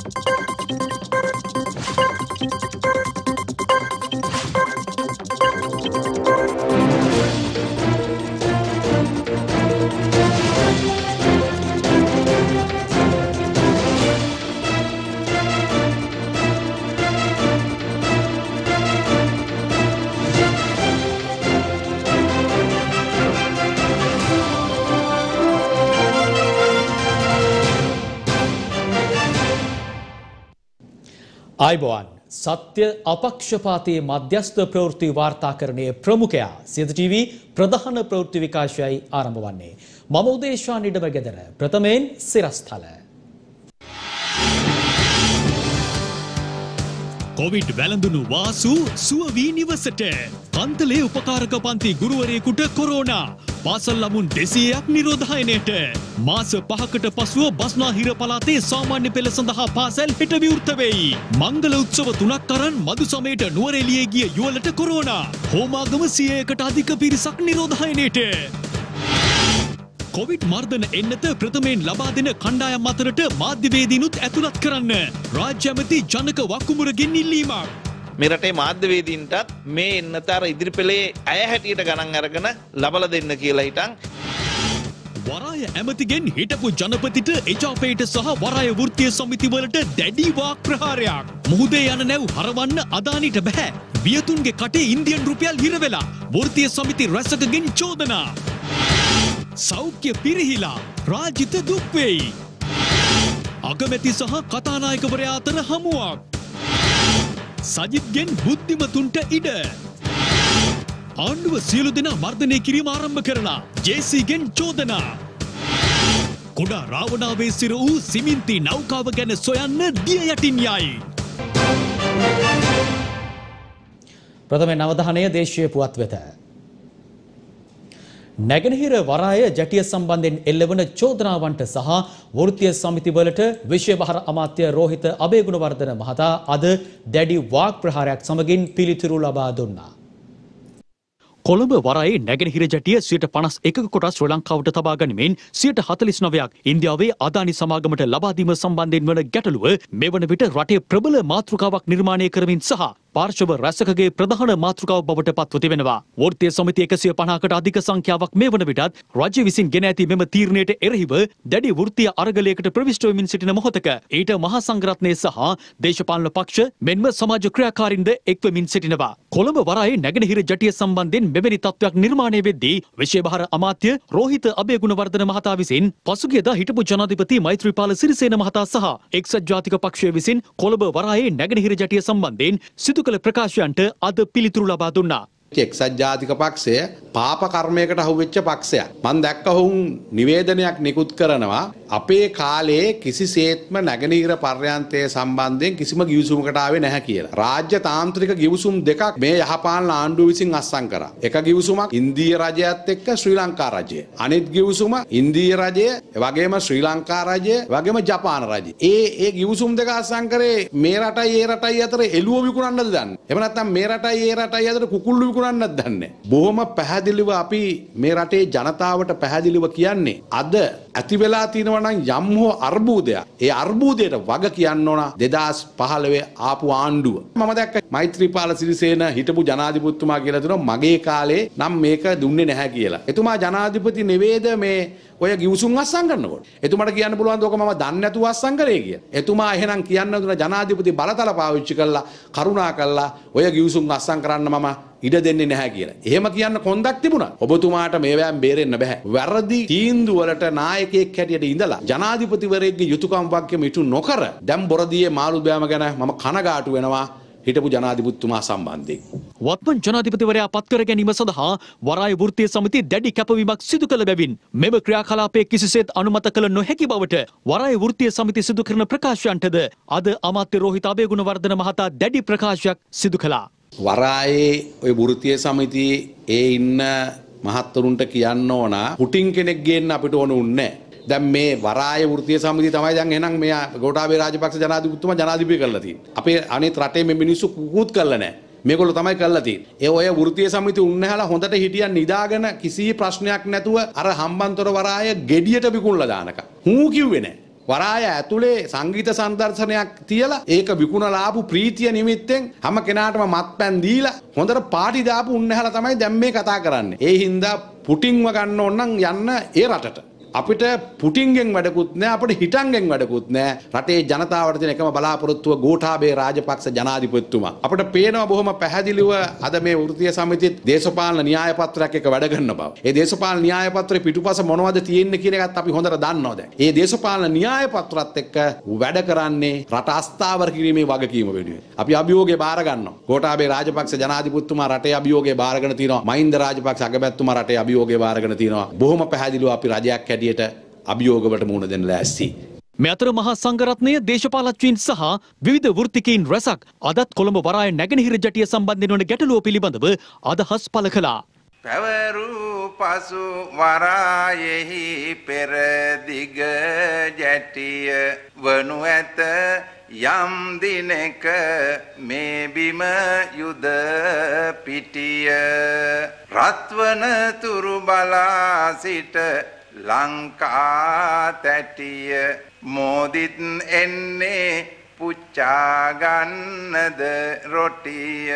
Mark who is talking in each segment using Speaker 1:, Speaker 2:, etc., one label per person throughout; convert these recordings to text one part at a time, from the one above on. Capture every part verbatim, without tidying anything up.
Speaker 1: आइबोन सत्य अपक्षपाती मध्यस्थ प्रवृत्ति वार्ताकरणे प्रमुखया सिद्ध टीवी प्रधान प्रवृत्ति विकासयයි ආරම්භ වන්නේ මම උදේශා නිඩමගෙදර ප්‍රථමයෙන් සිරස්තල
Speaker 2: කොවිඩ් වැළඳුණු වාසු සුව වී නිවසට පන්තලේ උපකාරක පන්ති ගුරුවරයෙකුට කොරෝනා පාසල් ළමුන් දෙසීයක් නිරෝධායනයට මාස පහකට පසුව බස්නාහිර පළාතේ සාමාන්‍ය පෙළ සඳහා පාසල් හෙට විවෘත වෙයි. මංගල උත්සව තුනක් අරන් මදු සමයට නුවරඑළියේ ගිය යුවලට කොරෝනා. හෝමාගම සියයකට අධික පිරිසක් නිරෝධායනයට. කොවිඩ් මර්ධන එන්නත ප්‍රථමයෙන් ලබා දෙන කණ්ඩායම් අතරට මාධ්‍යවේදීනුත් ඇතුළත් කරන්න රාජ්‍ය ඇමති ජනක වක්කුමුරගෙන් ඉල්ලීමක්.
Speaker 3: මේ රටේ මාධ්‍යවේදීන්ටත් මේ එන්නත අර ඉදිරිපෙළේ අය හැටියට ගණන් අරගෙන ලබලා දෙන්න කියලා හිටන්
Speaker 2: වරාය ඇමතිගෙන් හිටපු ජනපතිට එජාපයට සහ වරාය වෘත්තීය සමිතිවලට දැඩි වාක් ප්‍රහාරයක්. මුහුදේ යන නැව් හරවන්න අදානිට බෑ. වියතුන්ගේ කටේ ඉන්දියන් රුපියල් හිර වෙලා වෘත්තීය සමිති රැසකගෙන් චෝදනා. සෞඛ්‍ය පිරිහිලා රාජිත දුක් වෙයි. අගමැති සහ කතානායකවරයා අතර හමුවක්. සජිත්ගෙන් බුද්ධිමතුන්ට ඉඩ. ආණ්ඩුව සියලු දෙනා මර්ධනය කිරීම ආරම්භ කරලා ජේසීගෙන් චෝදනා. කුඩා රාවණාවේ සිර වූ සිමින්ති නෞකාව ගැන සොයන්න දිය යටින් යයි.
Speaker 1: ප්‍රථම අවධානය දේශීය පුවත් වෙත. නැගෙනහිර වරාය ජැටිය සම්බන්ධයෙන් එල්ලවන චෝදනාවන්ට සහ වෘත්තීය සමිතිවලට විශේෂ බහර අමාත්‍ය රෝහිත අබේගුණවර්ධන මහතා අද දැඩි වාක් ප්‍රහාරයක් සමගින් පිළිතුරු ලබා දුන්නා.
Speaker 2: කොළඹ වරායේ නැගෙනහිර ජැටිය සියයට පනස් එකක කොටස් ශ්‍රී ලංකාවට තබා ගනිමින් සියයට හතළිස් නවයක් ඉන්දියාවේ අදානි සමාගමට ලබා දීම සම්බන්ධයෙන් වන ගැටලුව මෙවන විට රටේ ප්‍රබල මාතෘකාවක් නිර්මාණය කරමින් සහ පාර්ශව රැසකගේ ප්‍රධාන මාතෘකාව බවට පත්ව තිබෙනවා. වෘත්තීය සමිති එකසිය පනහකට අධික සංඛ්‍යාවක් මේ වන විටත් රජය විසින් ගෙන ඇති මෙම තීරණයට එරෙහිව දැඩි වෘත්තීය අරගලයකට ප්‍රවිෂ්ඨ වෙමින් සිටින මොහොතක ඊට මහා සංඝරත්නය සහ දේශපාලන පක්ෂ මෙන්ම සමාජ ක්‍රියාකාරීන්ද එක්වමින් සිටිනවා. කොළඹ වරායේ නැගෙනහිර ජැටිය සම්බන්ධයෙන් මෙවැනි තත්ත්වයක් නිර්මාණය වෙද්දී විශේෂ බහර අමාත්‍ය රෝහිත අබේගුණවර්ධන මහතා විසින් පසුගියදා හිටපු ජනාධිපති මෛත්‍රීපාල සිරිසේන මහතා සහ එක්සත් ජාතික පක්ෂය විසින් කොළඹ වරායේ නැගෙනහිර ජැටිය සම්බන්ධයෙන් සිදු කළ ප්‍රකාශයන්ට අද පිළිතුරු ලබා දුන්නා.
Speaker 4: එක්සත් ජාතික පක්ෂය පාප කර්මයකට අහුවෙච්ච පක්ෂයක්. මම දැක්ක ඔවුන් නිවේදනයක් නිකුත් කරනවා අපේ කාලේ කිසිසේත්ම නැගෙනහිර පර්යන්තය සම්බන්ධයෙන් කිසිම ගිවිසුමකට ආවේ නැහැ කියලා. රාජ්‍ය තාන්ත්‍රික ගිවිසුම් දෙකක් මේ යහපාලන ආණ්ඩුව විසින් අත්සන් කරා. එක ගිවිසුමක් ඉන්දීය රජයත් එක්ක ශ්‍රී ලංකා රජය. අනිත් ගිවිසුම ඉන්දීය රජය, වගේම ශ්‍රී ලංකා රජය, වගේම ජපාන රජය. ඒ ඒ ගිවිසුම් දෙක අත්සන් කරේ මේ රටයි ඒ රටයි අතර එළුව විකුණන්නද දන්නේ. එහෙම නැත්නම් මේ රටයි ඒ රටයි අතර කුකුල්ලු විකුණන්නද දන්නේ. බොහොම පැහැදිලිව අපි මේ රටේ ජනතාවට පැහැදිලිව කියන්නේ අද ඇති වෙලා තියෙනවා නම් යම් හෝ අර්බුදයක්. ඒ අර්බුදයට වග කියන්න ඕන දෙදාස් පහළොව ආපු ආණ්ඩුව. මම දැක්ක මෛත්‍රීපාල සිරිසේන හිටපු ජනාධිපතිතුමා කියලා දෙනවා මගේ කාලේ නම් මේක දුන්නේ නැහැ කියලා. එතුමා ජනාධිපති නෙවෙයිද මේ ඔය ගිවිසුම් අත්සන් කරනකොට. එතුමාට කියන්න පුළුවන් දෝක මම දන්නේ නැතුව අත්සන් කරේ කියලා. එතුමා එහෙනම් කියන්න දුන ජනාධිපති බලතල පාවිච්චි කළා කරුණා කළා ඔය ගිවිසුම් අත්සන් කරන්න මම ඉඩ දෙන්නේ නැහැ කියලා. එහෙම කියන්න කොන්දක් තිබුණා. ඔබතුමාට මේවැම් බේරෙන්න බෑ. වැරදි තීන්දුව වලට නායකයෙක් හැටියට ඉඳලා ජනාධිපතිවරයෙක්ගේ යුතුයකම් වගකීම් ඉටු නොකර දැන් බොරදියේ මාළු බෑම ගැන මම කනගාටු වෙනවා. හිටපු ජනාධිපතිතුමා සම්බන්ධයෙන්
Speaker 2: වත්මන් ජනාධිපතිවරයා පත් කර ගැනීම සඳහා වරාය වෘත්තීය සමිතිය දැඩි කැපවීමක් සිදු කළ බැවින් මෙම ක්‍රියාකලාපයේ කිසිසේත් අනුමත කළ නොහැකි බවට වරාය වෘත්තීය සමිතිය සිදු කරන ප්‍රකාශයන්ටද අද අමාත්‍ය රෝහිත අබේගුණවර්ධන මහතා දැඩි ප්‍රකාශයක් සිදු කළා.
Speaker 4: වරායේ ඔය වෘත්තීය සමිතියේ ඒ ඉන්න මහත්වරුන්ට කියන්න ඕන පුටින් කෙනෙක් ගේන්න අපිට ඕන උන්නේ දැන් මේ වරාය වෘත්තීය සමිතිය තමයි දැන් එහෙනම් මේ ගෝඨාභය රාජපක්ෂ ජනාධිපතිතුමා ජනාධිපති කරලා තියෙන්නේ. අපේ අනිත් රටේ මේ මිනිස්සු කුකුත් කරලා නැහැ. මේගොල්ලෝ තමයි කරලා තියෙන්නේ. ඒ ඔය වෘත්තීය සමිතිය උන්නහලා හොඳට හිටියන් නිදාගෙන කිසි ප්‍රශ්නයක් නැතුව අර හම්බන්තොට වරාය ගෙඩියට විකුණලා දානක. හූ කිව්වේ නැහැ. වරාය ඇතුලේ සංගීත සංදර්ශනයක් තියලා ඒක විකුණලා ආපු ප්‍රීතිය නිමිත්තෙන් හැම කෙනාටම මත්පැන් දීලා හොඳට පාටි දාපු උන්නහලා තමයි දැන් මේ කතා කරන්නේ. ඒ හින්දා පුටින්ව ගන්න ඕන නම් යන්න ඒ රටට. අපිට පුටින්ගෙන් වැඩකුත් නැහැ අපිට හිටන්ගෙන් වැඩකුත් නැහැ. රටේ ජනතාවට තියෙන එකම බලාපොරොත්තුව ගෝඨාභය රාජපක්ෂ ජනාධිපතිතුමා. අපිට පේනවා බොහොම පැහැදිලිව අද මේ වෘත්තීය සමිතියත් දේශපාලන න්‍යාය පත්‍රයක් එක වැඩ කරන බව. ඒ දේශපාලන න්‍යාය පත්‍රේ පිටුපස මොනවද තියෙන්නේ කියන එකත් අපි හොඳට දන්නවා දැන්. ඒ දේශපාලන න්‍යාය පත්‍රත් එක්ක වැඩ කරන්නේ රට අස්ථාවර කිරීමේ වගකීම වෙනුවෙන්. අපි අභියෝගය බාර ගන්නවා. ගෝඨාභය රාජපක්ෂ ජනාධිපතිතුමා රටේ අභියෝගය බාරගෙන තිනවා. මහින්ද රාජපක්ෂ අගමැතිතුමා රටේ අභියෝගය බාරගෙන තිනවා. බොහොම පැහැදිලිව අපි රජයක් හැටියට අභියෝගවලට මුහුණ දෙන්න ලෑස්ති.
Speaker 2: මේ අතර මහා සංඝරත්නය දේශපාලඥයින් සහ විවිධ වෘත්තිකයින් රැසක් අදත් කොළඹ වරාය නැගෙනහිර ජටිය සම්බන්ධයෙන් වන ගැටලුව පිළිබඳව අදහස් පළ කළා.
Speaker 5: පැවරූ පසු වරායෙහි පෙරදිග ජැටිය වනු ඇත යම් දිනක මේ බිම යුද පිටිය රත්වන තුරු බලා සිට ලංකා තැටිය මෝදිත් එන්නේ පුච්චා ගන්නද රොටිය.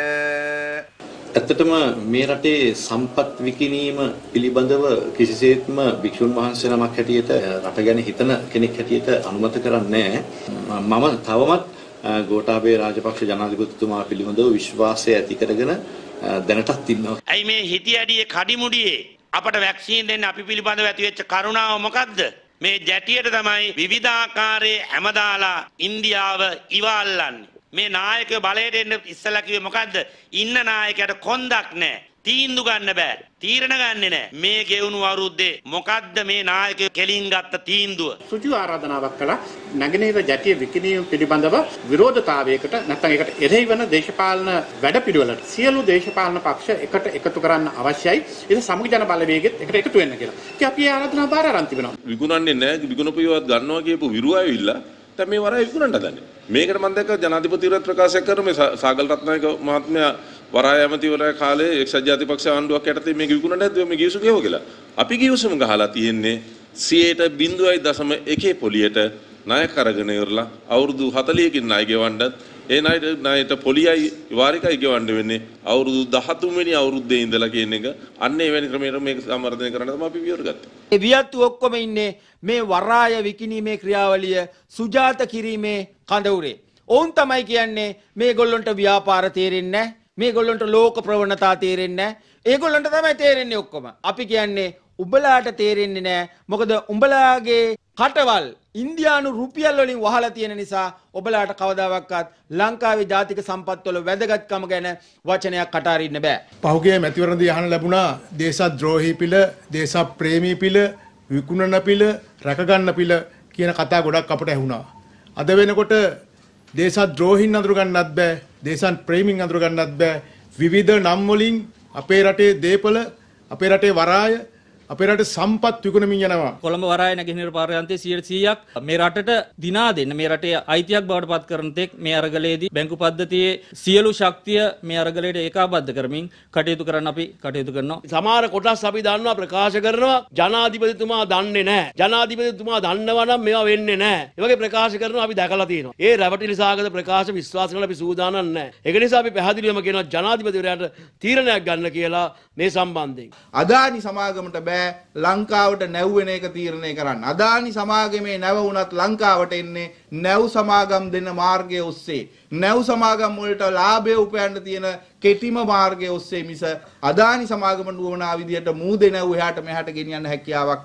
Speaker 6: ඇත්තටම මේ රටේ සම්පත් විකිණීම පිළිබඳව කිසිසේත්ම භික්ෂුන් වහන්සේ නමක් හැටියට රට ගැන හිතන කෙනෙක් හැටියට අනුමත කරන්නේ නැහැ. මම තවමත් ගෝඨාභය රාජපක්ෂ ජනාධිපතිතුමා පිළිබඳව විශ්වාසය ඇති කරගෙන දැනටත් ඉන්නවා.
Speaker 7: ඇයි මේ හිටියඩියේ කඩිමුඩියේ අපට වැක්සින් දෙන්න අපි පිළිබඳව ඇති වෙච්ච කරුණාව මොකද්ද? මේ ජැටියට තමයි විවිධාකාරයේ හැමදාලා ඉන්දියාව ඉවල්ලන්නේ. මේ නායකයෝ බලයට එන්න ඉස්සලා කිව්වේ මොකද්ද? ඉන්න නායකයට කොන්දක් නැහැ. තීන්දුව ගන්න බෑ. තීරණ ගන්නෙ නැහැ. මේ ගෙවුණු අවුරුද්දේ මොකද්ද මේ නායකයෝ කෙලින් ගත්ත තීන්දුව?
Speaker 8: සුජු ආරාධනාවක් කළා නැගෙනහිර ජැටිය විකිණීම පිළිබඳව විරෝධතාවයකට නැත්නම් ඒකට එරෙහි වන දේශපාලන වැඩපිළිවෙලට සියලු දේශපාලන පක්ෂ එකට එකතු කරන්න අවශ්‍යයි. ඒක සමග ජන බලවේගෙත් එකට එකතු වෙන්න කියලා. ඉතින් අපි ආරාධනා බාර අරන් තිබෙනවා.
Speaker 9: විකුණන්නේ නැහැ විකුණපුවවත් ගන්නවා කියපු විරුව ඇවිල්ලා දැන් මේ වරාය විකුණන්න හදන්නේ. මේකට මම දැක්ක ජනාධිපතිවරයාත් ප්‍රකාශ කරන මේ සාගල් රත්නායක මහත්මයා වරාය ඇමතිවරයා කාලේ එක්සත් ජාතිපක්ෂ ආණ්ඩුවක් යටතේ මේක විකුණන්න නැද්ද මේ ගිවිසුම ගෙව කියලා. අපි ගිවිසුම ගහලා තියෙන්නේ සියයට බිංදුවයි දශම එකේ පොලියට ණය කරගෙන ඉවරලා අවුරුදු හතළිහකින් ණය ගෙවන්නත් ඒ ණයට ණයට පොලියයි වාරිකයි ගෙවන්න වෙන්නේ අවුරුදු දහතුන් වෙනි අවුරුද්දේ ඉඳලා කියන එක අන්න එවැනි ක්‍රමයකට මේක සම්වර්ධනය කරන්න තමයි අපි විවර ගත්තේ.
Speaker 10: ඒ වියත්තු ඔක්කොම ඉන්නේ මේ වරාය විකිණීමේ ක්‍රියාවලිය සුජාත කිරීමේ කඳවුරේ. ඔවුන් තමයි කියන්නේ මේගොල්ලන්ට ව්‍යාපාර තේරෙන්නේ නැහැ. මේගොල්ලන්ට ලෝක ප්‍රවණතා තේරෙන්නේ නැහැ. ඒගොල්ලන්ට තමයි තේරෙන්නේ ඔක්කොම. අපි කියන්නේ උඹලාට තේරෙන්නේ නැහැ. මොකද උඹලාගේ කටවල් ඉන්දියානු රුපියල් වලින් වහලා තියෙන නිසා ඔබලාට කවදාවත් ලංකාවේ ජාතික සම්පත් වල වැදගත්කම ගැන වචනයක් කටාරින්න බෑ.
Speaker 11: පහුගිය මැතිවරණදී අහන්න ලැබුණා දේශද්‍රෝහී පිළ, දේශප්‍රේමී පිළ, විකුණන පිළ, රැකගන්න පිළ කියන කතා ගොඩක් අපට ඇහුණා. අද වෙනකොට දේශද්‍රෝහීන් අඳුර ගන්නත් බෑ, දේශන් ප්‍රේමීන් අඳුර ගන්නත් බෑ. විවිධ නම් වලින් අපේ රටේ දේපල, අපේ රටේ වරාය, අපේ රට සම්පත් විකුණමින් යනවා.
Speaker 12: කොළඹ වරාය නැගෙනහිර පාර්යාන්තයේ සියයට සීයක් මේ රටට දිනා දෙන්න මේ රටේ අයිතියක් බවට පත් කරන තෙක් මේ අරගලයේදී බැංකු පද්ධතියේ සියලු ශක්තිය මේ අරගලයට ඒකාබද්ධ කරමින් කටයුතු කරන්න අපි කටයුතු කරනවා.
Speaker 13: සමහර කොටස් අපි දන්නවා ප්‍රකාශ කරනවා ජනාධිපතිතුමා දන්නේ නැහැ. ජනාධිපතිතුමා දන්නවා නම් මේවා වෙන්නේ නැහැ. ඒ වගේ ප්‍රකාශ කරනවා අපි දැකලා තියෙනවා. ඒ රැවටිලි සාගත ප්‍රකාශ විශ්වාස කරලා අපි සූදානම් නැහැ. ඒක නිසා අපි පැහැදිලිවම කියනවා ජනාධිපතිවරයාට තීරණයක් ගන්න කියලා මේ සම්බන්ධයෙන්.
Speaker 5: අදානි සමාගමට බෑ ලංකාවට නැව් වෙන එක තීරණය කරන්න. අදානි සමාගමේ නැව වුණත් ලංකාවට එන්නේ නැව් සමාගම් දෙන මාර්ගය ඔස්සේ. නැව් සමාගම් වලට ලාභය උපයන්න තියෙන කෙටිම මාර්ගය ඔස්සේ මිස අදානි සමාගම නුවණා විදියට මූදේ නැව් එහාට මෙහාට ගෙනියන්න හැකියාවක්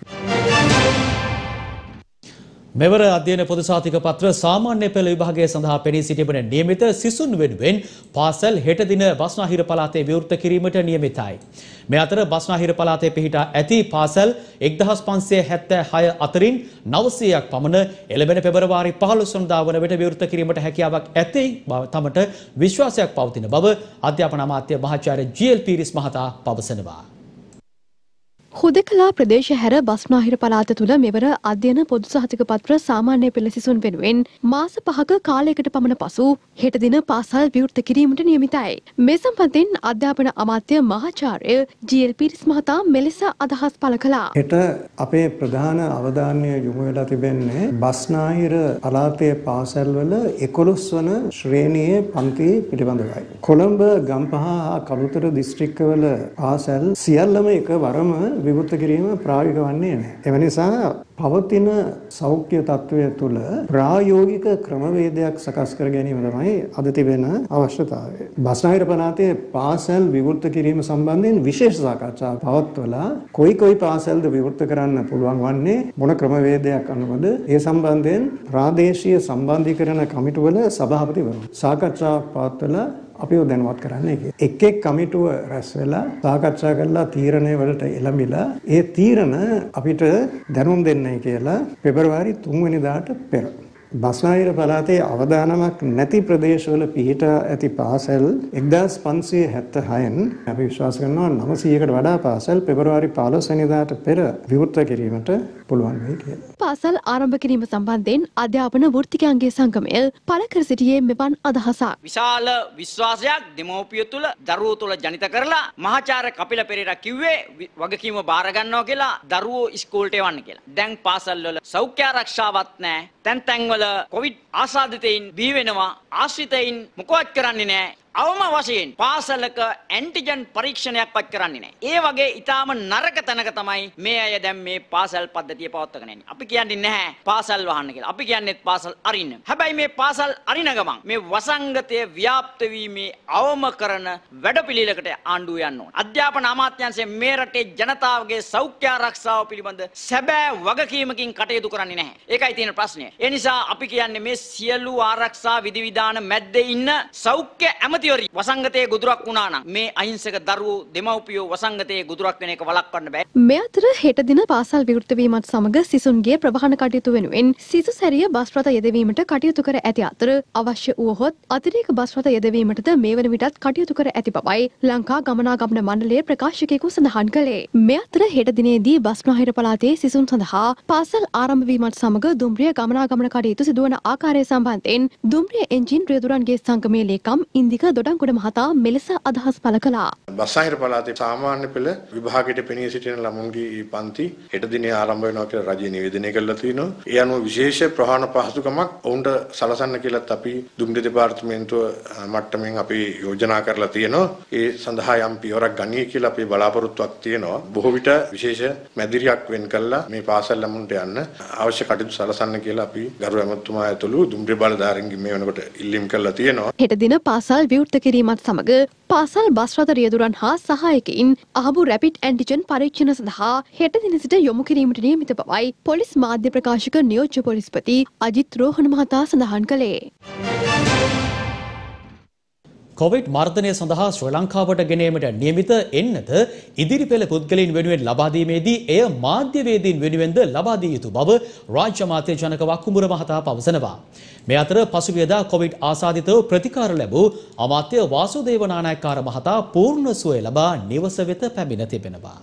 Speaker 5: නැහැ.
Speaker 1: මෙවර අධ්‍යයන පොදු සාතික පත්‍ර සාමාන්‍ය පෙළ විභාගය සඳහා පෙනී සිටින නියමිත සිසුන් වෙනුවෙන් පාසල් හෙට දින බස්නාහිර පළාතේ විවෘත කිරීමට නියමිතයි. මේ අතර බස්නාහිර පළාතේ පිහිටා ඇති පාසල් එක්දහස් පන්සිය හැත්තෑ හය අතරින් නවසීයක් පමණ එළඹෙන පෙබරවාරි පහළොස් වනදා වන විට විවෘත කිරීමට හැකියාවක් ඇතේ බව තමට විශ්වාසයක් පවතින බව අධ්‍යාපන අමාත්‍ය මහාචාර්ය ජී.එල්. පීරිස් මහතා පවසනවා.
Speaker 14: හුදෙකලා ප්‍රදේශ හැර බස්නාහිර පළාත තුළ මෙවර අධ්‍යයන පොදු සහතික පත්‍ර සාමාන්‍ය පෙළ සිසුන් වෙනුවෙන් මාස පහක කාලයකට පමණ පසු හෙට දින පාසල් විවෘත කිරීමට නියමිතයි. මේ සම්බන්ධයෙන් අධ්‍යාපන අමාත්‍ය මහාචාර්ය ජී.එල්. පීරිස් මහතා මෙලෙස අදහස් පළ කළා.
Speaker 15: හෙට අපේ ප්‍රධාන අවධානය යොමු වෙලා තිබෙන්නේ බස්නාහිර පළාතේ පාසල්වල එකොළොස් වන ශ්‍රේණියේ පන්ති පිළිබඳවයි. කොළඹ ගම්පහ හා කළුතර දිස්ත්‍රික්කවල පාසල් සියල්ලම එකවරම විවෘත කිරීම ප්‍රායෝගික වන්නේ නැහැ. එම නිසා පවතින සෞඛ්‍ය තත්ත්වය තුළ ප්‍රායෝගික ක්‍රමවේදයක් සකස් කර ගැනීම තමයි අද තිබෙන අවශ්‍යතාවය. බස්නාහිර පළාතේ පාසල් විවෘත කිරීම සම්බන්ධයෙන් විශේෂ සාකච්ඡාවක් පවත්වලා කොයි කොයි පාසල්ද විවෘත කරන්න පුළුවන් වන්නේ මොන ක්‍රමවේදයක් අනුවද ඒ සම්බන්ධයෙන් ප්‍රාදේශීය සම්බන්ධීකරණ කමිටුවල සභාපතිවරු සාකච්ඡාවක් පවත්වලා අපිව දැනුවත් කරන්නේ කියලා. එක් එක් කමිටුව රැස් වෙලා සාකච්ඡා කරලා තීරණය වලට එළඹිලා ඒ තීරණ අපිට දැනුම් දෙන්නයි කියලා පෙබරවාරි තුන් වෙනිදාට පෙර බස්නාහිර පළාතේ අවදානමක් නැති ප්‍රදේශවල පිහිටා ඇති පාසල් එක්දාස් පන්සිය හැත්තෑහයෙන් අපි විශ්වාස කරනවා නවසීයකට වඩා පාසල් පෙබරවාරි පහළොස් වෙනිදාට පෙර විවෘත කිරීමට පුළුවන් වෙයි කියලා.
Speaker 14: පාසල් ආරම්භ කිරීම සම්බන්ධයෙන් අධ්‍යාපන වෘත්තිකයන්ගේ සංගමය පළ කර සිටියේ මෙවන් අදහසක්.
Speaker 16: විශාල විශ්වාසයක් දෙමව්පිය තුල දරුවෝ තුල ජනිත කරලා මහාචාර්ය කපිල පෙරේරා කිව්වේ වගකීම බාර ගන්නවා කියලා දරුවෝ ඉස්කෝලේට එවන්න කියලා. දැන් පාසල් වල සෞඛ්‍ය ආරක්ෂාවක් නැහැ. තැන් තැන් වල කොවිඩ් ආසාදිතයින් බිහි වෙනවා. ආශ්‍රිතයින් මොකවත් කරන්නේ නැහැ. අවම වශයෙන් පාසලක ඇන්ටිජන් පරීක්ෂණයක්වත් කරන්නේ නැහැ. ඒ වගේ ඊටාම නරක තැනක තමයි මේ අය දැන් මේ පාසල් පද්ධතිය පවත්වාගෙන යන්නේ. අපි කියන්නේ නැහැ පාසල් වහන්න කියලා. අපි කියන්නේ පාසල් අරින්න. හැබැයි මේ පාසල් අරින ගමන් මේ වසංගතය ව්‍යාප්ත වීමේ අවම කරන වැඩපිළිවෙලකට ආණ්ඩුව යන්න ඕන. අධ්‍යාපන අමාත්‍යාංශය මේ රටේ ජනතාවගේ සෞඛ්‍ය ආරක්ෂාව පිළිබඳ සැබෑ වගකීමකින් කටයුතු කරන්නේ නැහැ. ඒකයි තියෙන ප්‍රශ්නය. ඒ නිසා අපි කියන්නේ මේ සියලු ආරක්ෂා විධිවිධාන මැද්දේ ඉන්න සෞඛ්‍ය ඇමතිවරි වසංගතයේ ගොදුරක් වුණා නම් මේ අහිංසක දරුවෝ දෙමව්පියෝ වසංගතයේ ගොදුරක් වෙන එක වළක්වන්න බෑ.
Speaker 14: මේ අතර හෙට දින පාසල් විවෘත වීමත් සමග සිසුන්ගේ ප්‍රවාහන කටයුතු වෙනුවෙන් සිසු සැරිය බස් රථ යෙදවීමට කටයුතු කර ඇති අතර අවශ්‍ය වුවහොත් අතිරේක බස් රථ යෙදවීමටද මේ වන විටත් කටයුතු කර ඇති බවයි ලංකා ගමනාගමන මණ්ඩලයේ ප්‍රකාශකයෙකු සඳහන් කළේ. මේ අතර හෙට දිනේදී බස්නාහිර පළාතේ සිසුන් සඳහා පාසල් ආරම්භ වීමත් සමග දුම්රිය ගමනාගමන කටයුතු සිදුවන ආකාරය සම්බන්ධයෙන් දුම්රිය එන්ජින් රියදුරන්ගේ සංගමේ ලේකම් ඉන්දික දොඩන්ගොඩ මහතා මෙලෙස අදහස් පළ කළා.
Speaker 17: බස්නාහිර පළාතේ සාමාන්‍ය පෙළ විභාගයට පෙනී සිටින ළමුන්ගේ පන්ති හෙට දිනේ ආරම්භ වෙනවා කියලා රජය නිවේදනය කළා තියෙනවා. ඒ අනුව විශේෂ ප්‍රවාහන පහසුකමක් ඔවුන්ට සලසන්න කියලාත් අපි දුම්රිය දෙපාර්තමේන්තුව මට්ටමින් අපි යෝජනා කරලා තියෙනවා. ඒ සඳහා යම් පියවරක් ගනියි කියලා අපේ බලාපොරොත්තුවක් තියෙනවා. බොහෝ විට විශේෂ මැදිරියක් වෙන් කළා මේ පාසල් ළමුන්ට යන්න අවශ්‍ය කටයුතු සලසන්න කියලා අපි ගරු ඇමතුමා ඇතුළු දුම්රිය බලධාරීන්ගෙන් මේ වෙනකොට ඉල්ලීම් කළා තියෙනවා.
Speaker 14: හෙට දින පාසල් විවෘත කිරීමත් සමග පාසල් බස් රථ රියදුරන් හා සහායකයින් අහඹු රැපිඩ් ඇන්ටිජන් පරීක්ෂණ සඳහා හෙට දින සිට යොමු කිරීමට නියමිත බවයි පොලිස් මාධ්‍ය ප්‍රකාශක නියෝජ්‍ය පොලිස්පති අජිත් රෝහණ මහතා සඳහන් කළේ.
Speaker 1: කොවිඩ් මර්ධනය සඳහා ශ්‍රී ලංකාවට ගෙනීමට නියමිත එන්නද ඉදිරි පෙළ පුද්ගලයන් වෙනුවෙන් ලබා දීමේදී එය මාධ්‍යවේදීන් වෙනුවෙන්ද ලබා දිය යුතු බව රාජ්‍ය අමාත්‍ය ජනක වක්කුඹුර මහතා පවසනවා. මේ අතර පසුගියදා කොවිඩ් ආසාදිතව ප්‍රතිකාර ලැබූ අමාත්‍ය වාසුදේව නානායක්කාර මහතා පූර්ණ සුවය ලබා නිවස වෙත පැමිණ තිබෙනවා.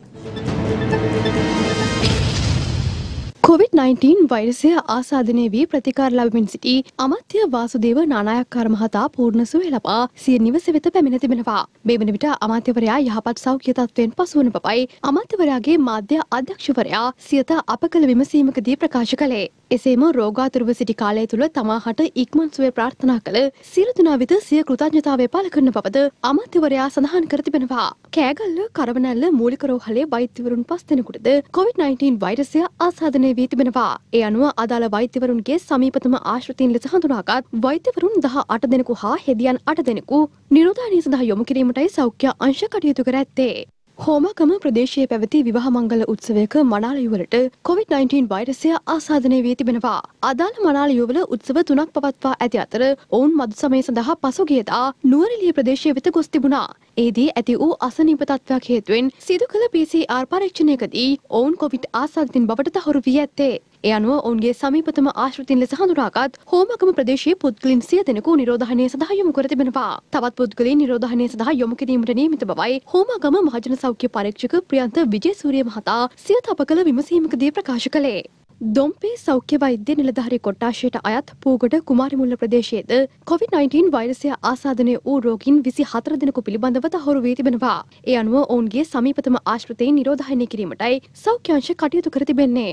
Speaker 14: කොවිඩ් නයින්ටීන් වෛරසය ආසාදනය වී ප්‍රතිකාර ලැබමින් සිටි අමාත්‍ය වාසුදේව නානායක්කාර මහතා පූර්ණ සුවය ලබා සිය නිවස වෙත පැමිණ තිබෙනවා. මේ වන විට අමාත්‍යවරයා යහපත් සෞඛ්‍ය තත්ත්වයෙන් පසුවන බවයි අමාත්‍යවරයාගේ මාධ්‍ය අධ්‍යක්ෂවරයා සියත අප කළ විමසීමකදී ප්‍රකාශ කළේ. එසේම රෝගාතුරව සිටි කාලය තුළ තමාහට ඉක්මන් සුවය ප්‍රාර්ථනා කළ සියලු දෙනා වෙත සිය කෘතඥතාවය පළ කරන බවද අමාත්‍යවරයා සඳහන් කර තිබෙනවා. කෑගල්ල කරවනැල්ල මූලික රෝහලේ වෛද්‍යවරුන් පස් දෙනෙකුටද කොවිඩ් නයින්ටීන් වෛරසය ආසාදනය වී තිබෙනවා. ඒ අනුව අදාළ වෛද්‍යවරුන්ගේ සමීපතම ආශ්‍රිතයින් ලෙස හඳුනාගත් වෛද්‍යවරුන් දහ අට දෙනෙකු හා හෙදියන් අට දෙනෙකු නිරෝධානය සඳහා යොමු කිරීමටයි සෞඛ්‍ය අංශ කටයුතු කර ඇත්තේ. හෝමාගම ප්‍රදේශයේ පැවති විවාහ මංගල උත්සවයක මනාල යුවලට කොවිඩ් නයින්ටීන් වෛරසය ආසාදනය වී තිබෙනවා. අදාළ මනාල යුවල උත්සව තුනක් පවත්වා ඇති අතර ඔවුන් මදු සමය සඳහා පසුගියදා නුවරඑළිය ප්‍රදේශය වෙත ගොස් තිබුණා. එහිදී ඇති වූ අසනීප තත්ත්වයක් හේතුවෙන් සිදු කළ පී සී ආර් පරීක්ෂණයකදී ඔවුන් කොවිඩ් ආසාදිතින් බවට තහවුරු වී ඇත්තේ. ඒ අනුව ඔවුන්ගේ සමීපතම ආශ්‍රිතයින් ලෙස හඳුනාගත් හෝමගම ප්‍රදේශයේ පුද්ගලයන් සිය දෙනෙකු නිරෝධායනය සඳහා යොමු කර තිබෙනවා. තවත් පුද්ගලයන් නිරෝධායනය සඳහා යොමු කිරීමට නියමිත බවයි හෝමගම මහජන සෞඛ්‍ය පරීක්ෂක ප්‍රියන්ත විජේසූරිය මහතා සියත අප කළ විමසීමකදී ප්‍රකාශ කළේ. දොම්පේ සෞඛ්‍ය වෛද්‍ය නිලධාරී කොට්ටාශයට අයත් පූගොඩ කුමාරිමුල්ල ප්‍රදේශයේද කොවිඩ් නයින්ටීන් වෛරසය ආසාදනය වූ රෝගීන් විසි හතර දෙනෙකු පිළිබඳව තහවුරු වී තිබෙනවා. ඒ අනුව ඔවුන්ගේ සමීපතම ආශ්‍රිතයින් නිරෝධායනය කිරීමටයි සෞඛ්‍ය අංශ කටයුතු කර තිබෙන්නේ.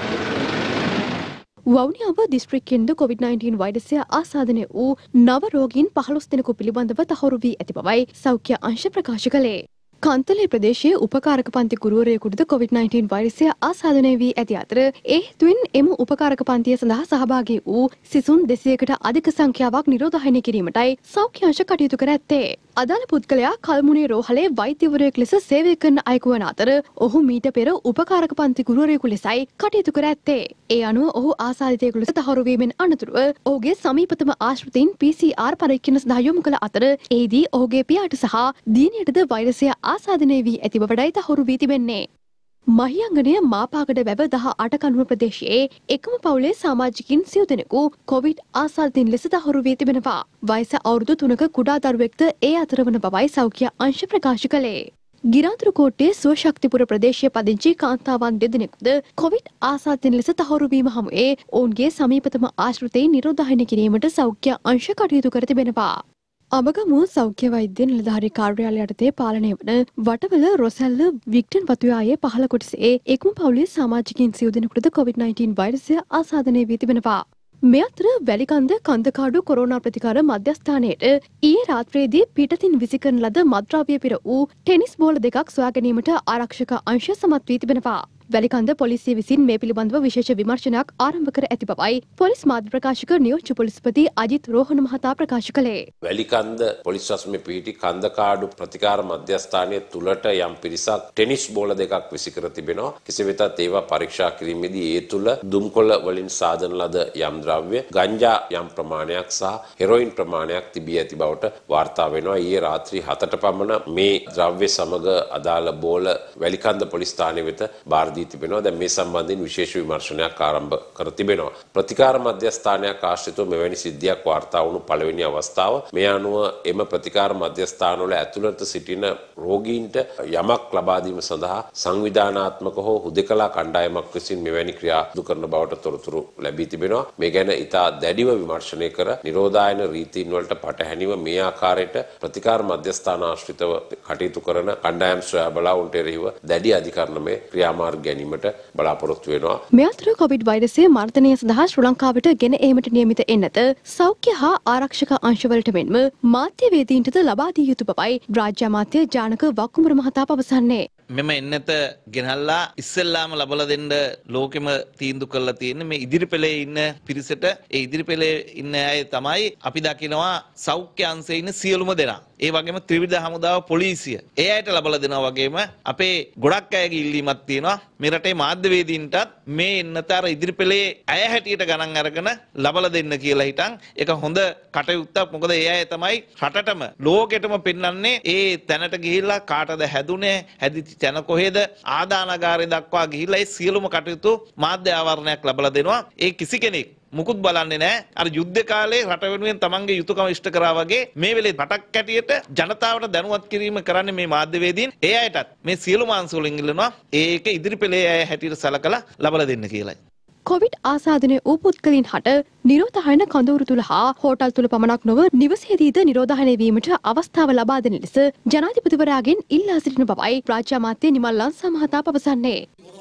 Speaker 14: වවුනියාව දිස්ත්‍රික්කයෙන්ද කොවිඩ් නයින්ටීන් වෛරසය ආසාදනය වූ නව රෝගීන් පහළොස් දෙනෙකු පිළිබඳව තහවුරු වී ඇති බවයි සෞඛ්‍ය අංශ ප්‍රකාශ කළේ. කන්තලේ ප්‍රදේශයේ උපකාරක පන්ති ගුරුවරයෙකුටද කොවිඩ් නයින්ටීන් වෛරසය ආසාදනය වී ඇති අතර ඒ හේතුවෙන් එම උපකාරක පන්තිය සඳහා සහභාගී වූ සිසුන් දෙසීයකට අධික සංඛ්‍යාවක් නිරෝධායනය කිරීමටයි සෞඛ්‍ය අංශ කටයුතු කර ඇත්තේ. අදාළ පුද්ගලයා කල්මුණේ රෝහලේ වෛද්‍යවරයෙක් ලෙස සේවය කරන අයෙකු වන අතර ඔහු මීට පෙර උපකාරක පන්ති ගුරුවරයෙකු ලෙසයි කටයුතු කර ඇත්තේ. ඒ අනුව ඔහු ආසාදිතයෙකු ලෙස තහවුරු වීමෙන් අනතුරුව ඔහුගේ සමීපතම ආශ්‍රිතයින් පී සී ආර් පරීක්ෂණ සඳහා යොමු කළ අතර එහිදී ඔහුගේ පියාට සහ දියණියටද වෛරසය ආසාදනය වී ඇති බවටයි තහවුරු වී තිබෙන්නේ. මහියංගනය මාපාගඩ වැව දහ අට කණුව ප්‍රදේශයේ එකම පවුලේ සමාජිකින් සිව් දෙනෙකු කොවිඩ් ආසාදිතයින් ලෙස තහවුරු වී තිබෙනවා. වයස අවුරුදු තුනක කුඩා දරුවෙක්ද ඒ අතර වන බවයි සෞඛ්‍ය අංශ ප්‍රකාශ කළේ. ගිරාදුරු කෝට්ටේ සුවශක්තිපුර ප්‍රදේශයේ පදිංචි කාන්තාවන් දෙදෙනෙකුද කොවිඩ් ආසාදිතයින් ලෙස තහවුරු වීම හමුවේ ඔවුන්ගේ සමීපතම ආශ්‍රිතයින් නිරෝධායනය කිරීමට සෞඛ්‍ය අංශ කටයුතු කර තිබෙනවා. අබගමු සෞඛ්‍ය වෛද්‍ය නිලධාරී කාර්යාලය යටතේ පාලනය වන වටවල රොසැල්ල වික්ටන් වතුයායේ පහළ කොටසේ එක්ම පවුලේ සමාජිකයින් සිව් දෙනෙකුටද කොවිඩ් නයින්ටීන් වෛරසය ආසාදනය වී තිබෙනවා. මේ අතර වැලිකන්ද කන්දකාඩු කොරෝනා ප්‍රතිකාර මධ්‍යස්ථානයට ඊයේ රාත්‍රියේදී පිටතින් විසිකරන ලද මත්ද්‍රව්‍ය පිර වූ ටෙනිස් බෝල දෙකක් සොයා ගැනීමට ආරක්ෂක අංශ සමත් වී තිබෙනවා. වැලිකන්ද පොලිසිය විසින් මේ පිළිබඳව විශේෂ විමර්ශනයක් ආරම්භ කර ඇති බවයි පොලිස් මාධ්‍ය ප්‍රකාශක නියෝජ්‍ය පොලිස්පති අජිත් රෝහණ මහතා ප්‍රකාශ කළේ.
Speaker 18: වැලිකන්ද පොලිස් රස්මේ පිහිටි කන්දකාඩු ප්‍රතිකාර මධ්‍යස්ථානයේ තුලට යම් පිරිසක් ටෙනිස් බෝල දෙකක් විසිකර තිබෙනවා. කෙසේ වෙතත් ඒවා පරීක්ෂා කිරීමේදී ඒ තුල දුම්කොළ වලින් සාදන ලද යම් ද්‍රව්‍ය, ගංජා යම් ප්‍රමාණයක් සහ හෙරොයින් ප්‍රමාණයක් තිබී ඇති බවට වාර්තා වෙනවා. ඊයේ රාත්‍රී හතට පමණ මේ ද්‍රව්‍ය සමග අදාළ බෝල වැලිකන්ද පොලිස් ස්ථානයේ වෙත බාර දී තිබෙනවා. දැන් මේ සම්බන්ධයෙන් විශේෂ විමර්ශනයක් ආරම්භ කර තිබෙනවා. ප්‍රතිකාර මධ්‍යස්ථානයක් ආශ්‍රිතව මෙවැනි සිද්ධියක් වාර්තා වුණු පළවෙනි අවස්ථාව. මේ අනුව එම ප්‍රතිකාර මධ්‍යස්ථානවල ඇතුළත සිටින රෝගීන්ට යමක් ලබා දීම සඳහා සංවිධානාත්මක හෝ හුදෙකලා කණ්ඩායමක් විසින් මෙවැනි ක්‍රියා සිදු කරන බවට තොරතුරු ලැබී තිබෙනවා. මේ ගැන ඉතා දැඩිව විමර්ශනය කර නිරෝධායන රීතීන් වලට පටහැනිව මේ ආකාරයට ප්‍රතිකාර මධ්‍යස්ථාන ආශ්‍රිතව කටයුතු කරන කණ්ඩායම් සොයා බලා උන්ට එරෙහිව දැඩි අධිකරණමය ක්‍රියාමාර්ග ගැනීමට බලාපොරොත්තු වෙනවා.
Speaker 14: මේ අතර කොවිඩ් වෛරසය මර්ධනය සඳහා ශ්‍රී ලංකාවට ගෙන ඒමට නියමිත එන්නත සෞඛ්‍ය හා ආරක්ෂක අංශවලට මෙන්ම මාධ්‍යවේදීන්ටද ලබා දිය යුතු බවයි රාජ්‍ය අමාත්‍ය ජානක වක්කුමර මහතා පවසන්නේ.
Speaker 3: මෙම එන්නත ගෙනල්ලා ඉස්සෙල්ලාම ලබලා දෙන්න ලෝකෙම තීන්දුව කරලා තියෙන්නේ මේ ඉදිරි පෙළේ ඉන්න පිරිසට. ඒ ඉදිරි පෙළේ ඉන්න අය තමයි අපි දකිනවා සෞඛ්‍ය අංශයේ ඉන්න සියලුම දෙනා. ඒ වගේම ත්‍රිවිධ හමුදාව පොලිසිය. ඒ අයට ලබලා දෙනවා වගේම අපේ ගොඩක් අයගේ ඉල්ලීමක් තියෙනවා. මේ රටේ මාධ්‍යවේදීන්ටත් මේ එන්නත අර ඉදිරි පෙළේ අය හැටියට ගණන් අරගෙන ලබලා දෙන්න කියලා හිටන් ඒක හොඳ කටයුත්තක්. මොකද ඒ අය තමයි රටටම ලෝකෙටම පෙන්වන්නේ ඒ තැනට ගිහිල්ලා කාටද හැදුනේ හැදිච්ච තැන කොහෙද ආදානගාරය දක්වා ගිහිල්ලා ඒ සියලුම කටයුතු මාධ්‍ය ආවරණයක් ලබලා දෙනවා. ඒ කිසි කෙනෙක් මුකුත් බලන්නේ නැහැ. අර යුද්ධ කාලේ රට වෙනුවෙන් තමන්ගේ යුතුයකම ඉෂ්ට කරා වගේ මේ වෙලේ රටක් ඇටියට ජනතාවට දැනුවත් කිරීම කරන්නේ මේ මාධ්‍යවේදීන්. ඒ අයටත් මේ සියලු මාංශ වලින් ඉල්ලනවා ඒක ඉදිරි පෙළේ අය හැටියට සලකලා ලබලා දෙන්න කියලායි.
Speaker 14: කොවිඩ් ආසාදනය වූ පුද්ගලයන් හට නිරෝධායන කඳවුරු තුල හා හෝටල් තුල පමණක් නොව නිවසේදීද නිරෝධායනය වීමට අවස්ථාව ලබා දෙන ලෙස ජනාධිපතිවරයාගෙන් ඉල්ලා සිටින බවයි රාජ්‍ය අමාත්‍ය නිමල් ලංසා මහතා පවසන්නේ.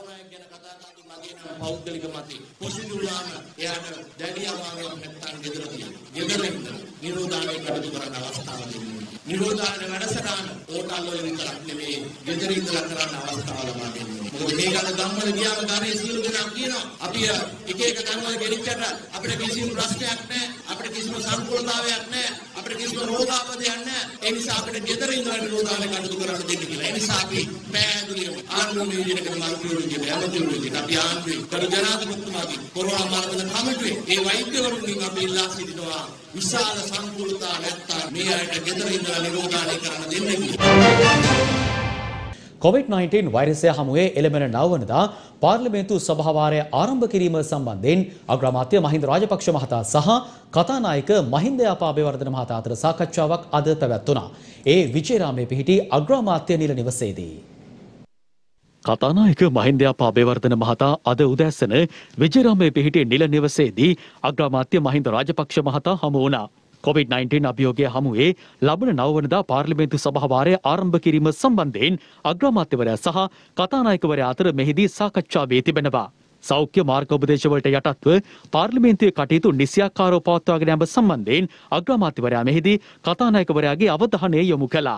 Speaker 19: පෞද්ගලික මතය පොසිටිව් ලාම එයාට දැඩි අමාරුවක් නැත්නම් ගෙදර තියෙනවා. ගෙදර ඉඳලා නිරෝධායන කටයුතු කරන්න අවස්ථාවක් දෙනවා. නිරෝධායන වැඩසටහන හෝටල් වල විතරක් නෙමෙයි ගෙදර ඉඳලා කරන්න අවස්ථාව ලබා දෙනවා. මොකද මේක අද ගම්වල ගියාම ගමේ සියලු දෙනා කියනවා අපි එක එක තැන්වල ගෙනිච්චට අපිට කිසිම ප්‍රශ්නයක් නැහැ. අපිට කිසිම සංකල්පතාවයක් නැහැ. අපිට කිසිම රෝගාබාධයක් නැහැ. ඒ නිසා අපිට ගෙදර ඉඳලා නිරෝධායන කටයුතු කරන්න දෙන්න කියලා. ඒ නිසා අපි පෑදුලියම ආණ්ඩුවේ විදිහට මන්ත්‍රීවරු කියන ඇමතිවරු විදිහට අපි ආණ්ඩුවේ කරු ජනාධිපතිතුමාගේ කොරෝනා මර්ධන කමිටුවේ ඒ වෛද්‍යවරුන්ගෙන් අපි ඉල්ලා සිටිනවා විශාල සංකල්පතා නැත්තම් මේ අයට ගෙදර ඉඳලා නිරෝධායන කරන්න දෙන්න කියලා.
Speaker 1: කොවිඩ් නයින්ටීන් වෛරසය හමුවේ එළඹෙන නවවනදා පාර්ලිමේන්තු සභාවාරය ආරම්භ කිරීම සම්බන්ධයෙන් අග්‍රාමාත්‍ය මහින්ද රාජපක්ෂ මහතා සහ කතානායක මහින්ද යාපාබේවර්ධන මහතා අතර සාකච්ඡාවක් අද පැවැත්වුණා. ඒ විජේරාමයේ පිහිටි අග්‍රාමාත්‍ය නිල නිවසේදී
Speaker 2: කතානායක මහින්ද යාපාබේවර්ධන මහතා අද උදෑසන විජේරාමයේ පිහිටි නිල නිවසේදී අග්‍රාමාත්‍ය මහින්ද රාජපක්ෂ මහතා හමු වුණා. කොවිඩ් නයින්ටීන් අභියෝගය හමුවේ ලබන නව වනදා පාර්ලිමේන්තු සභාවාරය ආරම්භ කිරීම සම්බන්ධයෙන් අග්‍රාමාත්‍යවරයා සහ කතානායකවරයා අතර මෙහිදී සාකච්ඡා වී තිබෙනවා. සෞඛ්‍ය මාර්ගෝපදේශවලට යටත්ව පාර්ලිමේන්තුවේ කටයුතු නිසියාකාරව පවත්වාගෙන යාම සම්බන්ධයෙන් අග්‍රාමාත්‍යවරයා මෙහිදී කතානායකවරයාගේ අවධානය යොමු කළා.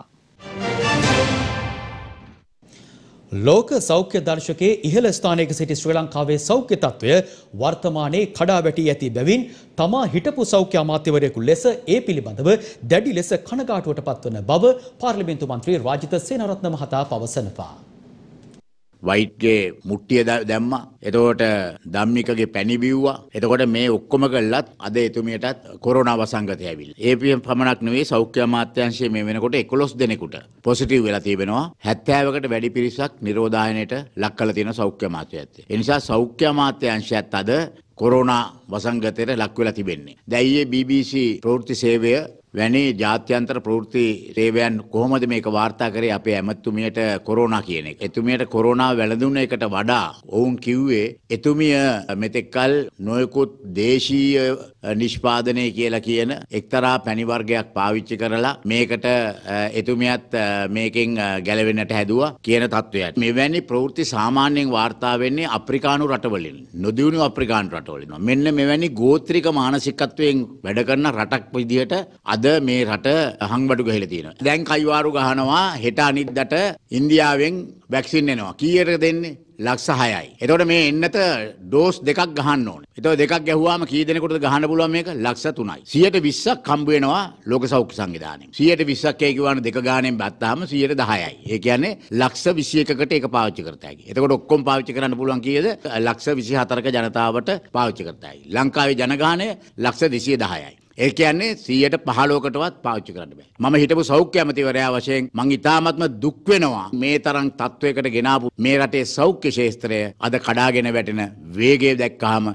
Speaker 2: ලෝක සෞඛ්‍ය දර්ශකයේ ඉහළ ස්ථානයක සිටි ශ්‍රී ලංකාවේ සෞඛ්‍ය තත්ත්වය වර්තමානයේ කඩා වැටී ඇති බැවින් තමා හිටපු සෞඛ්‍ය අමාත්‍යවරයෙකු ලෙස ඒ පිළිබඳව දැඩි ලෙස කනගාටුවට පත්වන බව පාර්ලිමේන්තු මන්ත්‍රී රාජිත සේනාරත්න මහතා පවසනවා.
Speaker 20: වයිට්ගේ මුට්ටිය දැම්මා. එතකොට ධම්මිකගේ පැණි බිව්වා. එතකොට මේ ඔක්කොම කළත් අද එතුමියටත් කොරෝනා වසංගතය ඇවිල්ලා. ඒ පියම් පමණක් නෙවෙයි සෞඛ්‍ය අමාත්‍යාංශයේ මේ වෙනකොට එකොළොස් දෙනෙකුට පොසිටිව් වෙලා තිබෙනවා. හැත්තෑවකට වැඩි පිරිසක් නිරෝධායනයට ලක් කරලා තියෙන සෞඛ්‍ය අමාත්‍යාංශය. ඒ නිසා සෞඛ්‍ය අමාත්‍යාංශයත් අද කොරෝනා වසංගතයට ලක් වෙලා තිබෙන්නේ. දැන් ඊයේ බී බී සී ප්‍රවෘත්ති සේවය වැනි ජාත්‍යන්තර ප්‍රවෘත්ති සේවයන් කොහොමද මේක වාර්තා කරේ අපේ ඇමතුමියට කොරෝනා කියන එක. එතුමියට කොරෝනා වැළඳුන එකට වඩා ඔවුන් කිව්වේ එතුමිය මෙතෙක්කල් නොයෙකුත් දේශීය නිෂ්පාදනය කියලා කියන එක්තරා පැණි වර්ගයක් පාවිච්චි කරලා මේකට එතුමියත් මේකෙන් ගැලවෙන්නට හැදුවා කියන තත්වයක්. මෙවැනි ප්‍රවෘත්ති සාමාන්‍යයෙන් වාර්තා වෙන්නේ අප්‍රිකානු රටවලින්, නොදියුණු අප්‍රිකානු රටවලින්. මෙන්න මෙවැනි ගෝත්‍රික මානසිකත්වයෙන් වැඩ කරන රටක් විදිහට අද මේ රට හංබඩු ගහලා තියෙනවා. දැන් කයිවාරු ගහනවා හෙට අනිද්දාට ඉන්දියාවෙන් වැක්සින් එනවා. කීයට දෙන්නේ? ලක්ෂ හයයි. එතකොට මේ එන්නත ඩෝස් දෙකක් ගහන්න ඕනේ. එතකොට දෙකක් ගැහුවාම කී දෙනෙකුටද ගහන්න පුළුවන් මේක? ලක්ෂ තුනයි. සියයට විස්සක් හම්බ වෙනවා ලෝක සෞඛ්‍ය සංවිධානයෙන්. සියයට විස්සක් ඒ කියවන දෙක ගානෙන් බැත්තාම සියයට දහයයි. ඒ කියන්නේ ලක්ෂ විසි එකකට ඒක පාවිච්චි කරත හැකියි. එතකොට ඔක්කොම පාවිච්චි කරන්න පුළුවන් කීයද? ලක්ෂ විසි හතරක ජනතාවට පාවිච්චි කරත හැකියි. ලංකාවේ ජනගහනය ලක්ෂ දෙසිය දහයයි. ඒ කියන්නේ සියයට පහළොවකටවත් පාවිච්චි කරන්න බෑ. මම හිටපු සෞඛ්‍ය ඇමතිවරයා වශයෙන් මං ඉතාමත්ම දුක් වෙනවා මේ තරම් තත්වයකට ගෙනාපු මේ රටේ සෞඛ්‍ය ක්ෂේත්‍රය අද කඩාගෙන වැටෙන වේගය දැක්කහම.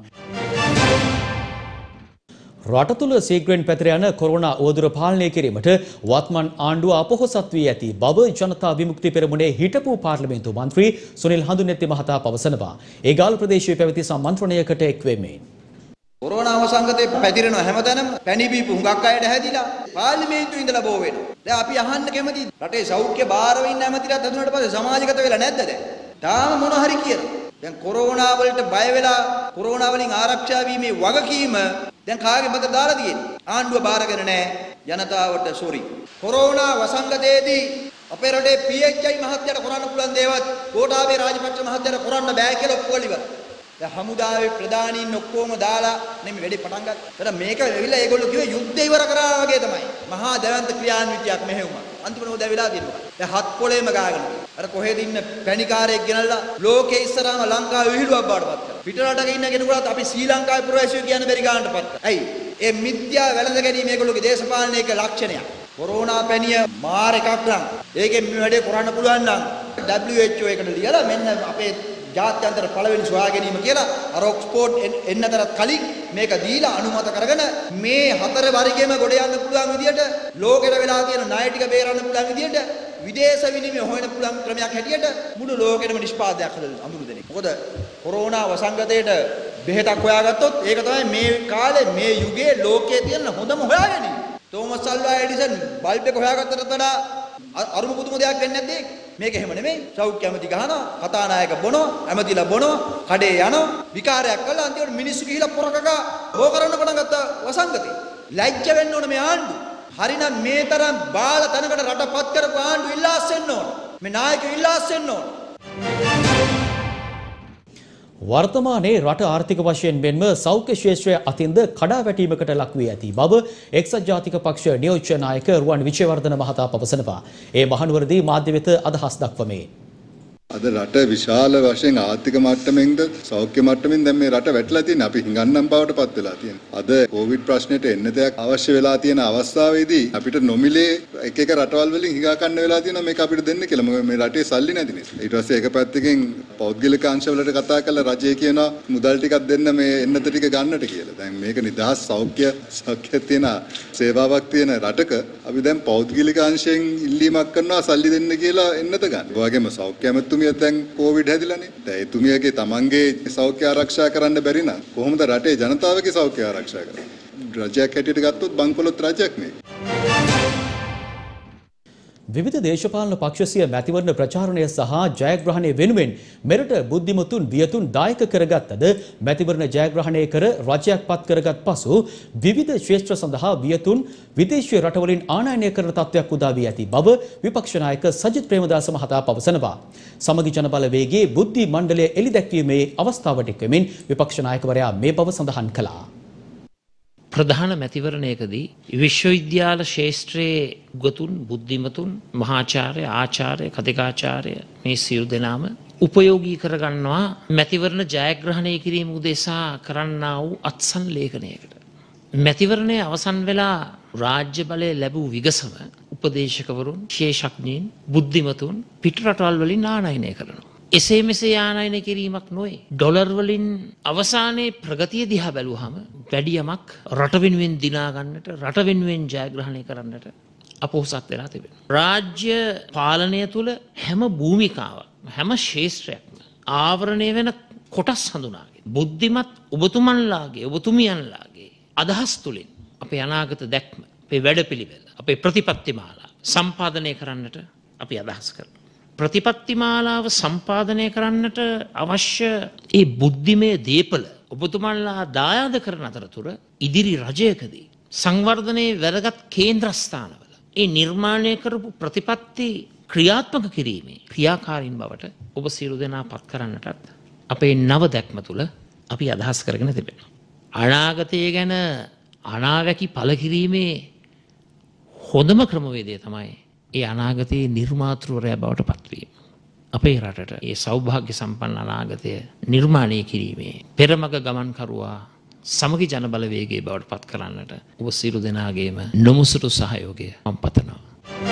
Speaker 1: රට තුළ සීග්‍රෙන් පැතිර යන කොරෝනා උවදුර පාලනය කිරීමට වත්මන් ආණ්ඩුව අපොහොසත් වී ඇති බව ජනතා විමුක්ති පෙරමුණේ හිටපු පාර්ලිමේන්තු මන්ත්‍රී සුනිල් හඳුනැති මහතා පවසනවා. ඒ ගාල්ල ප්‍රදේශයේ පැවති සම්මන්ත්‍රණයකට එක් වෙමින්
Speaker 21: කොරෝනා වසංගතේ පැතිරෙනවා හැමතැනම. පැණි බීපු හුඟක් අයට හැදිලා පාර්ලිමේන්තුවේ ඉඳලා බෝ වෙනවා. දැන් අපි අහන්න කැමති රටේ සෞඛ්‍ය භාරව ඉන්න ඇමතිලාත් හදුනට පස්සේ සමාජගත වෙලා නැද්ද දැන්? තාම මොන හරි කියනවා. දැන් කොරෝනා වලට බය වෙලා කොරෝනා වලින් ආරක්ෂා වීමේ වගකීම දැන් කාගේ මතට දාලා තියෙන්නේ? ආණ්ඩුව බාරගෙන නැහැ. ජනතාවට සෝරි. කොරෝනා වසංගතයේදී අපේ රටේ පී එච් ආයි මහත්තයාට කරන්න පුළුවන් දේවල් ගෝඨාභය රාජපක්ෂ මහත්තයාට කරන්න බෑ කියලා ඔක්කොම ඉවරයි. දැන් හමුදාවේ ප්‍රධානීන් ඔක්කොම දාලා නෙමෙයි වැඩේ පටන් ගත්තා. මේක ඇවිල්ලා ඒගොල්ලෝ කිව්වේ යුද්ධය ඉවර කරා වගේ තමයි. මහා දැවැන්ත ක්‍රියාන්විතයක් මෙහෙවුවා. අන්තිමට උදේ වෙලා තියෙනවා. දැන් හත් පොලේම ගාගෙන. අර කොහෙද ඉන්න පැණිකාරයෙක් ගෙනල්ලා ලෝකේ ඉස්සරහම ලංකාවේ විහිළුවක් බාටපත් කරා. පිට රටක ඉන්න කෙනෙකුට අපි ශ්‍රී ලංකාවේ පුරවැසියෝ කියන බැරි ගානටපත් කරා. ඇයි? ඒ මිත්‍යා වැළඳ ගැනීම ඒගොල්ලෝගේ දේශපාලනයක ලක්ෂණයක්. කොරෝනා පැණිය මාර එකක් නම් ඒකෙන් මේ වැඩේ කරන්න පුළුවන් නම් ඩබ්ලිව් එච් ඕ එකට ලියලා මෙන්න අපේ ජාත්‍යන්තර පළවෙනි සොයා ගැනීම කියලා අර ඔක්ස්ෆෝඩ් එන්නතරත් කලින් මේක දීලා අනුමත කරගෙන මේ හතර වර්ගයේම ගොඩ යන්න පුළුවන් විදියට ලෝකෙට වෙලා තියෙන ණය ටික බේරන්න පුළුවන් විදියට විදේශ විනිමය හොයන්න පුළුවන් ක්‍රමයක් හැටියට මුළු ලෝකෙටම නිෂ්පාදනයක් හදලා අඳුරු දෙන්නේ. මොකද කොරෝනා වසංගතයට බෙහෙතක් හොයාගත්තොත් ඒක තමයි මේ කාලේ මේ යුගයේ ලෝකයේ තියෙන හොඳම හොයාගැනීම. තෝමස් අල්වා එඩිසන් බල්බ් එක හොයාගත්තට වඩා අරුම පුදුම දෙයක් වෙන්නේ නැද්ද ඒක? මේක එහෙම නෙමෙයි. සෞඛ්‍ය ඇමති ගහනවා, කතානායක බොනවා, ඇමතිලා බොනවා, කඩේ යනවා, විකාරයක් කළා අන්තිමට මිනිස්සු ගිහිලා පොරකක හො කරන්න පටන් ගත්ත වසංගතේ. ලැජ්ජ වෙන්න ඕන මේ ආණ්ඩුව. හරිනම් මේ තරම් බාල තැනකට රටපත් කරපු ආණ්ඩුව ඉල්ලාස් වෙන්න ඕන. මේ නායකයෝ ඉල්ලාස් වෙන්න ඕන.
Speaker 1: වර්තමානයේ රට ආර්ථික වශයෙන් මෙන්ම සෞඛ්‍ය ක්ෂේත්‍රය අතින්ද කඩාවැටීමකට ලක් වී ඇති බව එක්සත් ජාතික පක්ෂ නියෝජ්‍ය නායක රුවන් විජේවර්ධන මහතා පවසනවා. ඒ මහනුවරදී මාධ්‍ය වෙත අදහස් දක්වමින්
Speaker 4: අද රට විශාල වශයෙන් ආර්ථික මට්ටමින්ද සෞඛ්‍ය මට්ටමින් දැන් මේ රට වැටලා තියෙන අපි හිඟන්නම් බවට පත් වෙලා තියෙනවා. අද කොවිඩ් ප්‍රශ්නෙට එන්න දෙයක් අවශ්‍ය වෙලා තියෙන අවස්ථාවේදී අපිට නොමිලේ එක එක රටවල් වලින් හිඟා ගන්න වෙලා තියෙනවා මේක අපිට දෙන්න කියලා. මොකද මේ රටේ සල්ලි නැති නිසා. ඊට පස්සේ එක පැත්තකින් පෞද්ගලික අංශවලට කතා කරලා රජය කියනවා මුදල් ටිකක් දෙන්න මේ එන්නත ටික ගන්නට කියලා. දැන් මේක නිදහස් සෞඛ්‍ය සෞඛ්‍ය තියෙන සේවාවක් තියෙන රටක අපි දැන් පෞද්ගලික අංශයෙන් ඉල්ලීමක් කරනවා සල්ලි දෙන්න කියලා එන්නත ගන්න. ඒ වගේම සෞඛ්‍ය ඇමතුමිය දැන් කොවිඩ් හැදිලානේ. දැන් එතුමියගේ තමන්ගේ සෞඛ්‍ය ආරක්ෂා කරන්න බැරි නම් කොහොමද රටේ ජනතාවගේ සෞඛ්‍ය ආරක්ෂා කරන්නේ? රජයක් හැටියට ගත්තොත් බංකොලොත් රජයක් නේ.
Speaker 1: විවිධ දේශපාලන පක්ෂ මැතිවරණ ප්‍රචාරණය සහ ජයග්‍රහණය වෙනුවෙන් මෙරට බුද්ධිමතුන් වියතුන් දායක කරගත්තද මැතිවරණ ජයග්‍රහණය කර රජයක් පත් කරගත් පසු විවිධ ක්ෂේත්‍ර සඳහා වියතුන් විදේශීය රටවලින් ආනයනය කරන තත්ත්වයක් උදා වී ඇති බව විපක්ෂ නායක සජිත් ප්‍රේමදාස මහතා පවසනවා. සමගි ජනබලවේගයේ බුද්ධි මණ්ඩලය එළිදැක්වීමේ අවස්ථාවට එක් වෙමින් විපක්ෂ නායකවරයා මේ බව සඳහන් කළා.
Speaker 22: ප්‍රධාන මැතිවරණයකදී විශ්වවිද්‍යාල ශාස්ත්‍රයේ ගොතුන් බුද්ධිමතුන් මහාචාර්ය ආචාර්ය කතිකාචාර්ය මේ සියලු දෙනාම උපයෝගී කරගන්නවා මැතිවරණ ජයග්‍රහණය කිරීම උදෙසා කරන්නා වූ අත්සන් ලේඛනයකට. මැතිවරණය අවසන් වෙලා රාජ්‍ය බලය ලැබූ විගසම උපදේශකවරුන් විශේෂඥයින් බුද්ධිමතුන් පිටරටවල් වලින් ආනයනය කරනවා. එසේ මෙසේ ආනයනය කිරීමක් නොවේ. ඩොලර් වලින් අවසානයේ ප්‍රගතිය දිහා බැලුවහම වැඩි යමක් රට වෙනුවෙන් දිනා ගන්නට රට වෙනුවෙන් ජයග්‍රහණය කරන්නට අපොහසත් වෙලා තිබෙනවා. රාජ්‍ය පාලනය තුල හැම භූමිකාවක් හැම ශාස්ත්‍රයක්ම ආවරණය වෙන කොටස් හඳුනාගෙන බුද්ධිමත් ඔබතුමන්ලාගේ ඔබතුමියන්ලාගේ අදහස් තුලින් අපේ අනාගත දැක්ම අපේ වැඩපිළිවෙල අපේ ප්‍රතිපත්තිමාලා සම්පාදනය කරන්නට අපි අදහස් කරනවා. ප්‍රතිපත්තිමාලාව සම්පාදනය කරන්නට අවශ්‍ය ඒ බුද්ධිමය දීපල ඔබතුමන්ලා දායාද කරන අතරතුර ඉදිරි රජයකදී සංවර්ධනයේ වැදගත් කේන්ද්‍රස්ථානවල ඒ නිර්මාණය කරපු ප්‍රතිපත්ති ක්‍රියාත්මක කිරීමේ ක්‍රියාකාරීන් බවට ඔබ සියලු දෙනා පත් කරන්නටත් අපේ නව දැක්ම තුළ අපි අදහස් කරගෙන තිබෙනවා. අනාගතය ගැන අනාවැකි පළ කිරීමේ හොඳම ක්‍රමවේදය තමයි ඒ අනාගතයේ නිර්මාතෘවරයා බවට පත්වීම. අපේ රටට ඒ සෞභාග්‍ය සම්පන්න අනාගතය නිර්මාණය කිරීමේ පෙරමග ගමන්කරුවා සමගි ජනබලවේගයේ බවට පත් කරන්නට ඔබ සියලු දෙනාගේම නොමුසුරු සහයෝගය මම පතනවා.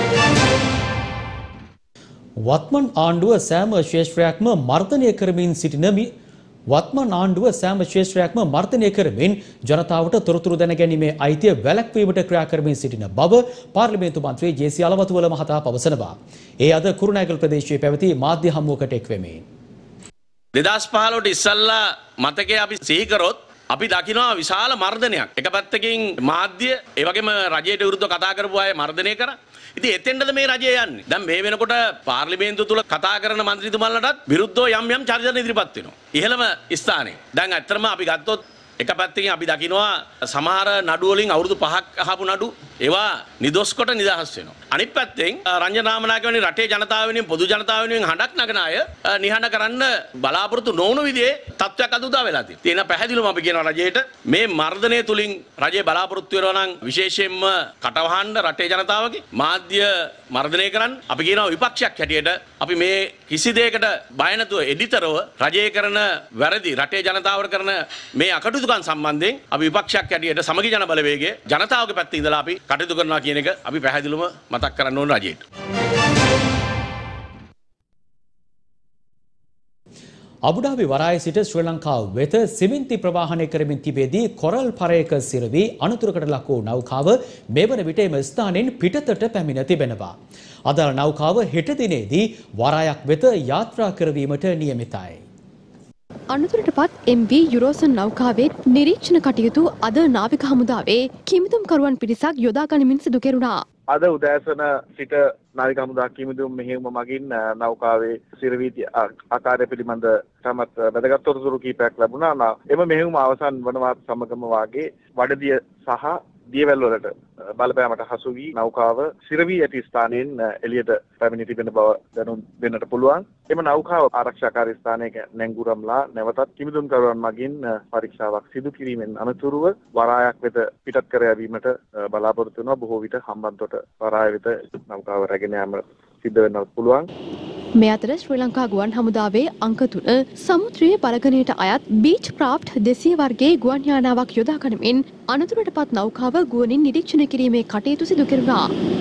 Speaker 1: වත්මන් ආණ්ඩුව සෑම ශේෂ්ත්‍රයක්ම මර්ධනය කරමින් සිටින වත්මන් ආණ්ඩුව සෑම ශේෂ්ත්‍රයක්ම මර්ධනය කරමින් ජනතාවට තොරතුරු දැනගැනීමේ අයිතිය වැළැක්වීමට ක්‍රියා කරමින් සිටින බව පාර්ලිමේන්තු මන්ත්‍රී ජේ.සී. අලවතුවල මහතා පවසනවා. ඒ අද කුරුණෑගල ප්‍රදේශයේ පැවති මාධ්‍ය හමුවකට එක් වෙමින්
Speaker 7: දෙදහස් පහළොවට ඉස්සල්ලා මතකයේ අපි සිහි කරොත් අපි දකිනවා විශාල මර්ධනයක්. එක පැත්තකින් මාධ්‍ය ඒ වගේම රජයට විරුද්ධව කතා කරපු අය මර්ධනය කරා. ඉතින් එතෙන්ටද මේ රජය යන්නේ. දැන් මේ වෙනකොට පාර්ලිමේන්තුව තුල කතා කරන മന്ത്രിතුමන්ලටත් විරුද්ධව යම් යම් චරිත ඉදිරිපත් වෙනවා. ඉහළම ස්ථානයේ. දැන් ඇත්තටම අපි ගත්තොත් එක පැත්තකින් අපි දකිනවා සමහර නඩු වලින් අවුරුදු පහක් අහපු නඩු ඒවා නිදොස් කොට නිදහස් වෙනවා. අනිත් පැත්තෙන් රංජන රාමනායක වැනි රටේ ජනතාව වෙනුවෙන් පොදු ජනතාව වෙනුවෙන් හඬක් නගන අය නිහඬ කරන්න බලාපොරොත්තු නොවුණු විදිහේ තත්ත්වයක් අද උදා වෙලා තියෙනවා. තියෙන පැහැදිලිවම අපි කියනවා රජයට මේ මර්ධනය තුලින් රජය බලාපොරොත්තු වෙනවා නම් විශේෂයෙන්ම කටවහන්න රටේ ජනතාවගේ මාධ්‍ය මර්ධනය කරන්න අපි කියනවා විපක්ෂයක් හැටියට අපි මේ කිසි දෙයකට බය නැතුව එඩිතරව රජය කරන වැරදි රටේ ජනතාවට කරන මේ අකටයුතුකම් සම්බන්ධයෙන් අපි විපක්ෂයක් හැටියට සමගි ජන බලවේගයේ ජනතාවගේ පැත්තේ ඉඳලා අපි කටයුතු කරනවා කියන එක අපි පැහැදිලිවම මතක් කරන්න ඕන රජයට.
Speaker 1: අබුඩාබි වරායේ සිට ශ්‍රී ලංකාව වෙත සිමෙන්ති ප්‍රවාහනය කරමින් තිබෙදී කොරල් පරයක සිරවි අනතුරකට ලක් වූ නෞකාව මේ වන විට එම ස්ථානයෙන් පිටතට පැමිණ තිබෙනවා. අදාළ නෞකාව හෙට දිනේදී වරායක් වෙත යාත්‍රා කරවීමට නියමිතයි.
Speaker 14: අනතුරටපත් එම් වී යුරෝසන් නෞකාවේ නිරීක්ෂණ කටයුතු අද නාවික හමුදාවේ කිමිදුම්කරුවන් පිරිසක් යොදා ගනිමින් සිදු කෙරුණා.
Speaker 23: අද උදෑසන සිට නාවික හමුදා කිමිදුම් මෙහෙයුම මගින් නෞකාවේ සිරවීති ආකාරය පිළිබඳ තමත් වැදගත් තොරතුරු කීපයක් ලැබුණා. එම මෙහෙයුම අවසන් වනවත් සමගම වාගේ වඩදිය සහ දියවැල් වලට බලපෑමට හසු වී නෞකාව සිරවී ඇති ස්ථානයෙන් එළියට පැමිණ තිබෙන බව දැනුම් දෙන්නට පුළුවන්. එම නෞකාව ආරක්ෂාකාරී ස්ථානයක නැංගුරම්ලා නැවතත් කිමිදුම්කරුවන් මගින් පරීක්ෂාවක් සිදු කිරීමෙන් අනතුරුව වරායක් වෙත පිටත් කර යැවීමට බලාපොරොත්තු වෙනවා. බොහෝ විට හම්බන්තොට වරාය වෙත නෞකාව රැගෙන යාම සිද්ධ වෙන්නත් පුළුවන්.
Speaker 14: මේ අතර ශ්‍රී ලංකා ගුවන් හමුදාවේ අංක තුන සමුද්‍රයේ බලගණයට අයත් බීච් ක්‍රාෆ්ට් දෙසිය වර්ගයේ ගුවන් යානාවක් යොදා ගනිමින් අනතුරටපත් නෞකාව ගුවනින් නිරීක්ෂණය කිරීමේ කටයුතු සිදු කෙරුණා.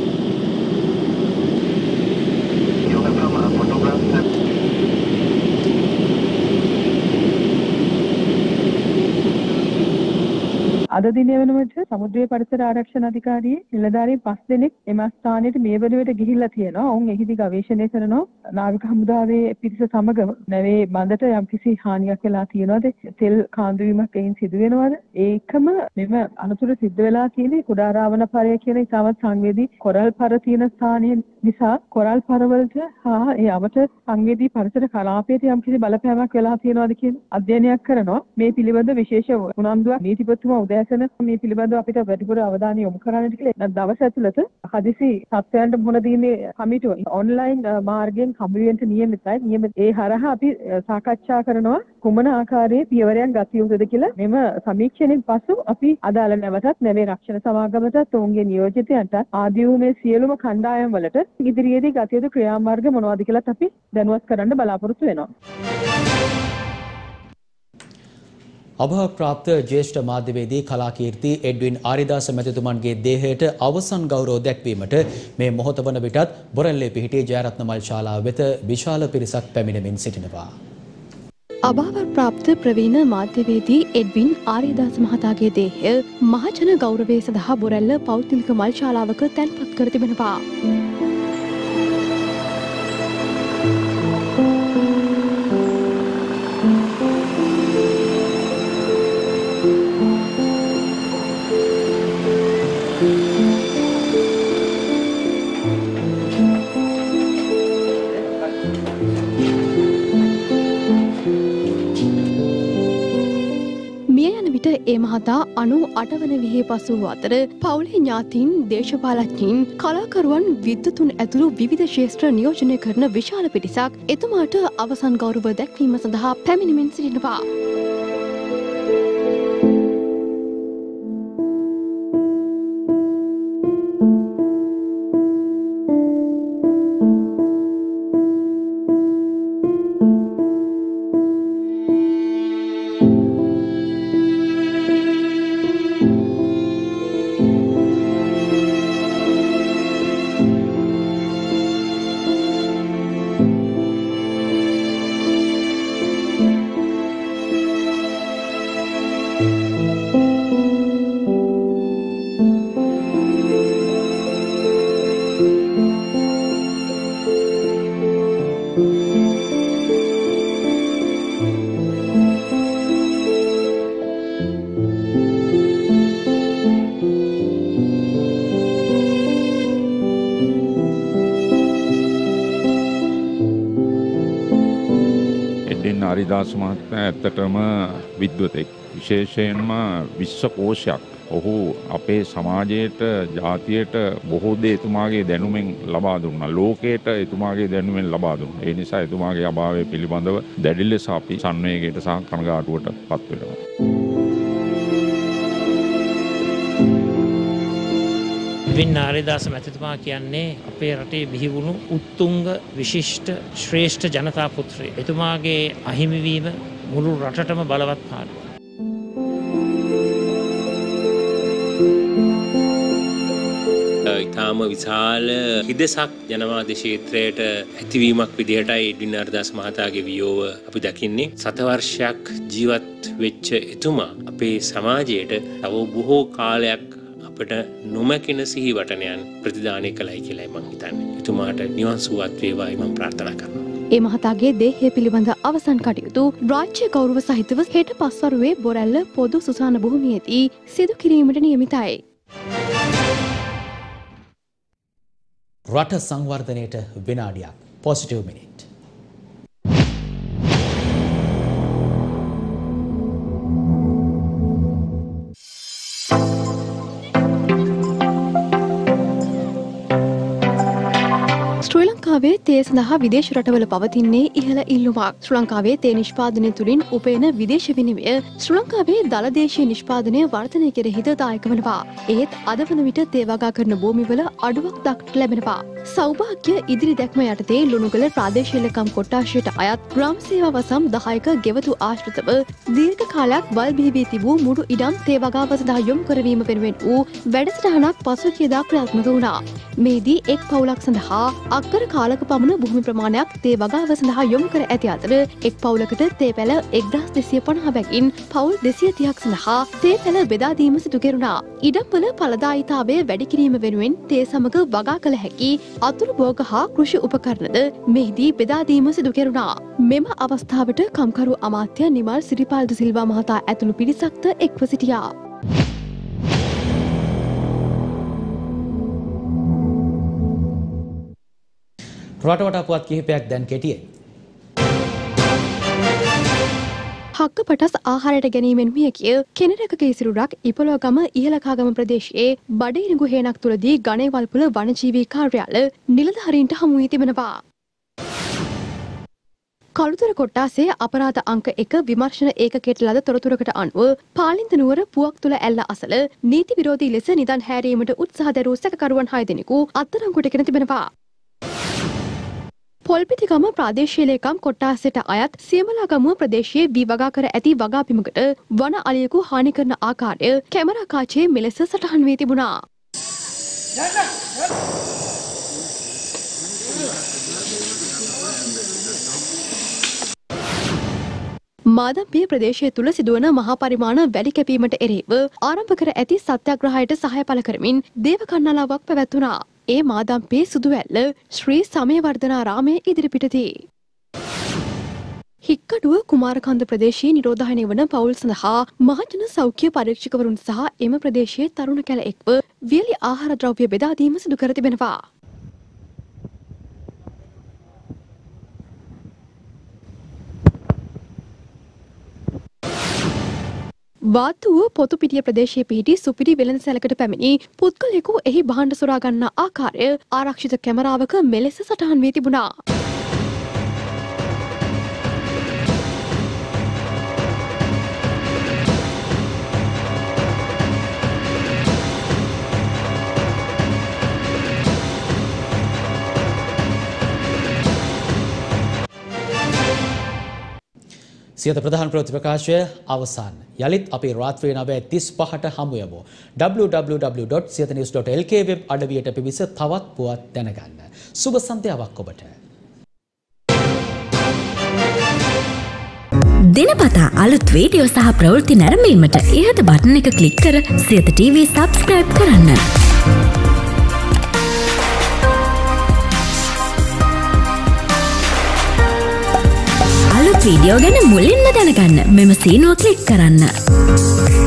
Speaker 6: අද දින වෙනකොට සමුද්‍රීය පරිසර ආරක්ෂණ අධිකාරියේ නිලධාරීන් පස් දෙනෙක් එම ස්ථානයට මේ වෙනුවට ගිහිල්ලා තියෙනවා. ඔවුන් එහිදී ගවේෂණය කරනවා. නාවික හමුදාවේ පිරිස සමග නැවේ බඳට යම්කිසි හානියක් වෙලා තියෙනවද? තෙල් කාන්දු වීමක් එයින් සිදු වෙනවද? ඒකම මෙම අනතුර සිද්ධ වෙලා තියෙන්නේ කුඩා රාවණ පරය කියන ඉතාමත් සංවේදී කොරල් පර තියෙන ස්ථානය නිසා කොරල් පරවලට හා ඒ අවට සංවේදී පරිසර කලාපයට යම්කිසි බලපෑමක් වෙලා තියෙනවද කියන අධ්‍යයනයක් කරනවා. මේ පිළිබඳ විශේෂ උනන්දුවක් නීතිපතිතුමා උදෑ මේ පිළිබඳව අපිට වැඩිපුර අවධානය යොමු කරන්නට කියලා දවස් ඇතුළත හදිසි තත්ත්වයන්ට මුහුණ දීමේ කමිටුව ඔන්ලයින් මාර්ගයෙන් හමු වෙන්න නියමිතයි. නියමිත ඒ හරහා අපි සාකච්ඡා කරනවා කුමන ආකාරයේ පියවරයක් ගත යුතුද කියලා. මෙම සමීක්ෂණයෙන් පසු අපි අදාළ නැවතත් නැවේ රක්ෂණ සමාගමටත් ඔවුන්ගේ නියෝජිතයන්ට ආදී වූ මේ සියලුම කණ්ඩායම් වලට ඉදිරියේදී ගත යුතු ක්‍රියාමාර්ග මොනවද කියලාත් අපි දැනුවත් කරන්න බලාපොරොත්තු වෙනවා.
Speaker 1: අභාවප්‍රාප්ත ජ්‍යෙෂ්ඨ මාධ්‍යවේදී කලාකීර්ති එඩ්වින් ආරිදාස මැතිතුමන්ගේ දේහයට අවසන් ගෞරව දැක්වීමට මේ මොහොත වන විටත් බොරැල්ලේ පිහිටි ජයරත්නමල් ශාලාව වෙත විශාල පිරිසක් පැමිණෙමින් සිටිනවා.
Speaker 14: අභාවප්‍රාප්ත ප්‍රවීණ මාධ්‍යවේදී එඩ්වින් ආරිදාස මහතාගේ දේහය මහජන ගෞරවය සඳහා බොරැල්ල පෞද්ගලික මල් ශාලාවක තැන්පත් කර තිබෙනවා. ඒ මහතා අනු අට වන විහේ පසු වූ අතර පවුලේ ඥාතීන් දේශපාලඥයින් කලාකරුවන් විද්වතුන් ඇතුළු විවිධ ශේෂ්ත්‍ර නියෝජනය කරන විශාල පිරිසක් එතුමාට අවසන් ගෞරව දැක්වීම සඳහා පැමිණෙමින් සිටිනවා.
Speaker 8: හරිදාස මහත්මයා ඇත්තටම විද්වතෙක්, විශේෂයෙන්ම විශ්වකෝෂයක්. ඔහු අපේ සමාජයට, ජාතියට බොහෝ දේ එතුමාගේ දැනුමෙන් ලබා දුන්නා. ලෝකයට එතුමාගේ දැනුමෙන් ලබා දුන්නා. ඒ නිසා එතුමාගේ අභාවය පිළිබඳව දැඩි ලෙස අපි සංවේගයට සහ කනගාටුවට පත් වෙනවා.
Speaker 22: එඩ්වින් ආරිදාස මැතිතුමා කියන්නේ අපේ රටේ බිහිවුණු උත්තුංග විශිෂ්ට ශ්‍රේෂ්ඨ ජනතා පුත්‍රයෙක්. එතුමාගේ අහිමිවීම මුළු රටටම බලවත් පාඩුවක්.
Speaker 9: ඉතාම විශාල හිදසක් ජනවාද ක්ෂේත්‍රයට ඇතිවීමක් විදිහටයි එඩ්වින් ආරිදාස මහතාගේ වියෝව අපි දකින්නේ. සතවර්ෂයක් ජීවත් වෙච්ච එතුමා අපේ සමාජයට තව බොහෝ කාලයක් අපට නොමැකෙන සිහි වටනයන් ප්‍රතිදානය කළයි කියලායි මං හිතන්නේ. එතුමාට නිවන් සුවත් වේවායි මම ප්‍රාර්ථනා කරනවා.
Speaker 14: ඒ මහතාගේ දේහය පිළිබඳ අවසන් කටයුතු රාජ්‍ය ගෞරව සහිතව හෙට පස්වරුවේ බොරැල්ල පොදු සුසාන භූමියේදී සිදු කිරීමට නියමිතයි.
Speaker 1: රට සංවර්ධනයට විනාඩියක්. Positive minute.
Speaker 14: ශ්‍රී ලංකාවේ තේ සඳහා විදේශ රටවල පවතින්නේ ඉහළ ඉල්ලුමක්. ශ්‍රී ලංකාවේ තේ නිෂ්පාදනය තුළින් උපයන විදේශ විනිමය ශ්‍රී ලංකාවේ දළදේශීය නිෂ්පාදනය වර්ධනය කෙරෙහිද දායක වනවා. ඒත් අද වන විට තේ වගා කරන භූමිවල අඩුවක් දක්නට ලැබෙනවා. සෞභාග්‍ය ඉදිරි දැක්ම යටතේ ලුණුගල ප්‍රාදේශීය ලේකම් කොට්ටාශයට අයත් ග්‍රාම සේවා වසම් දහයක ගෙවතු ආශ්‍රිතව දීර්ඝ කාලයක් වල් බිහි වී තිබූ මුළු ඉඩම් තේ වගාව සඳහා යොමු කරවීම වෙනුවෙන් වූ වැඩසටහනක් පසුගියදා ක්‍රියාත්මක වුණා. මෙහිදී එක් පවුලක් සඳහා අක්කර කාලක පමණ භූමි ප්‍රමාණයක් තේ වගාව සඳහා යොමු කර ඇති අතර එක් පවුලකට තේ පැල එක්දහස් දෙසිය පනහ බැගින් පවුල් දෙසිය තිහක් සඳහා තේ පැල බෙදා දීම සිදු කෙරුණා. ඉඩම්වල ඵලදායීතාවය වැඩි කිරීම වෙනුවෙන් තේ සමග වගා කළ හැකි අතුරු භෝග හා කෘෂි උපකරණද මෙහිදී බෙදා දීම සිදු කෙරුණා. මෙම අවස්ථාවට කම්කරු අමාත්‍ය නිමල් සිරිපාල් ද සිල්වා මහතා ඇතුළු පිරිසක්ද එක්ව සිටියා.
Speaker 1: රටවටා පුවත් කිහිපයක් දැන් කෙටියෙන්.
Speaker 14: හක්ක පටස් ආහාරයට ගැනීමෙන් මිය ගිය කෙනෙකුගේ ඉසිරුරක් ඉපොළොවගම ඉහළකාගම ප්‍රදේශයේ බඩිනිගු හේනක් තුලදී ගණේවල්පොළ වනජීවී කාර්යාල නිලධාරීන්ට හමු වී තිබෙනවා. කළුතර කොට්ටාසේ අපරාධ අංක එක විමර්ශන ඒකකයට ලද තොරතුරකට අනුව පාලින්ත නුවර පුවක් තුල ඇල්ල අසල නීති විරෝධී ලෙස නිදන් හැරීමට උත්සාහ දැරූ සැකකරුවන් හය දෙනෙකු අත්අඩංගුවට ගෙන තිබෙනවා. පොල්පිටිගම ප්‍රාදේශීය ලේකම් කොට්ටාසයට අයත් සියමලාගමුව ප්‍රදේශයේ වී වගා කර ඇති වගා බිමකට වන අලියෙකු හානි කරන ආකාරය කැමරා කාචයේ මෙලෙස සටහන් වී තිබුණා. මාදම්පිය ප්‍රදේශය තුළ සිදුවන මහා පරිමාණ වැලි කැපීමට එරෙහිව ආරම්භ කර ඇති සත්‍යාග්‍රහයට සහාය පළ කරමින් දේව කන්නාලාවක් පැවැත්වුණා. ඒ මාදම්පේ සුදුවැල්ල ශ්‍රී සමයවර්ධනාරාමයේ ඉදිරිපිටදී. හික්කඩුව කුමාරකන්ද ප්‍රදේශයේ නිරෝධායනය වන පවුල් සඳහා මහජන සෞඛ්‍ය පරීක්ෂකවරුන් සහ එම ප්‍රදේශයේ තරුණ කැල එක්ව වියලි ආහාර ද්‍රව්‍ය බෙදා දීම සිදු කර තිබෙනවා. වාත්තුව පොතුපිටිය ප්‍රදේශයේ පිහිටි සුපිරි වෙළඳ සැලකට පැමිණි පුද්ගලයෙකු එහි භාණ්ඩ සොරා ගන්නා ආකාරය ආරක්ෂිත කැමරාවක මෙලෙස සටහන් වී තිබුණා.
Speaker 1: සියත ප්‍රධාන ප්‍රවෘත්ති ප්‍රකාශය අවසන්. යලිත් අපේ රාත්‍රී නවය තිස් පහට හමු යමු. w w w dot siyata news dot l k web අඩවියට පිවිස තවත් පුවත් දැනගන්න. සුබ සන්ධ්‍යාවක් ඔබට.
Speaker 10: දිනපතා අලුත් වීඩියෝ සහ ප්‍රවෘත්ති නැරඹීමට ඉහත බටන් එක ක්ලික් කර සියත ටීවී සබ්ස්ක්‍රයිබ් කරන්න. වීඩියෝ ගැන මුලින්ම දැනගන්න මෙම සීනුව ක්ලික් කරන්න.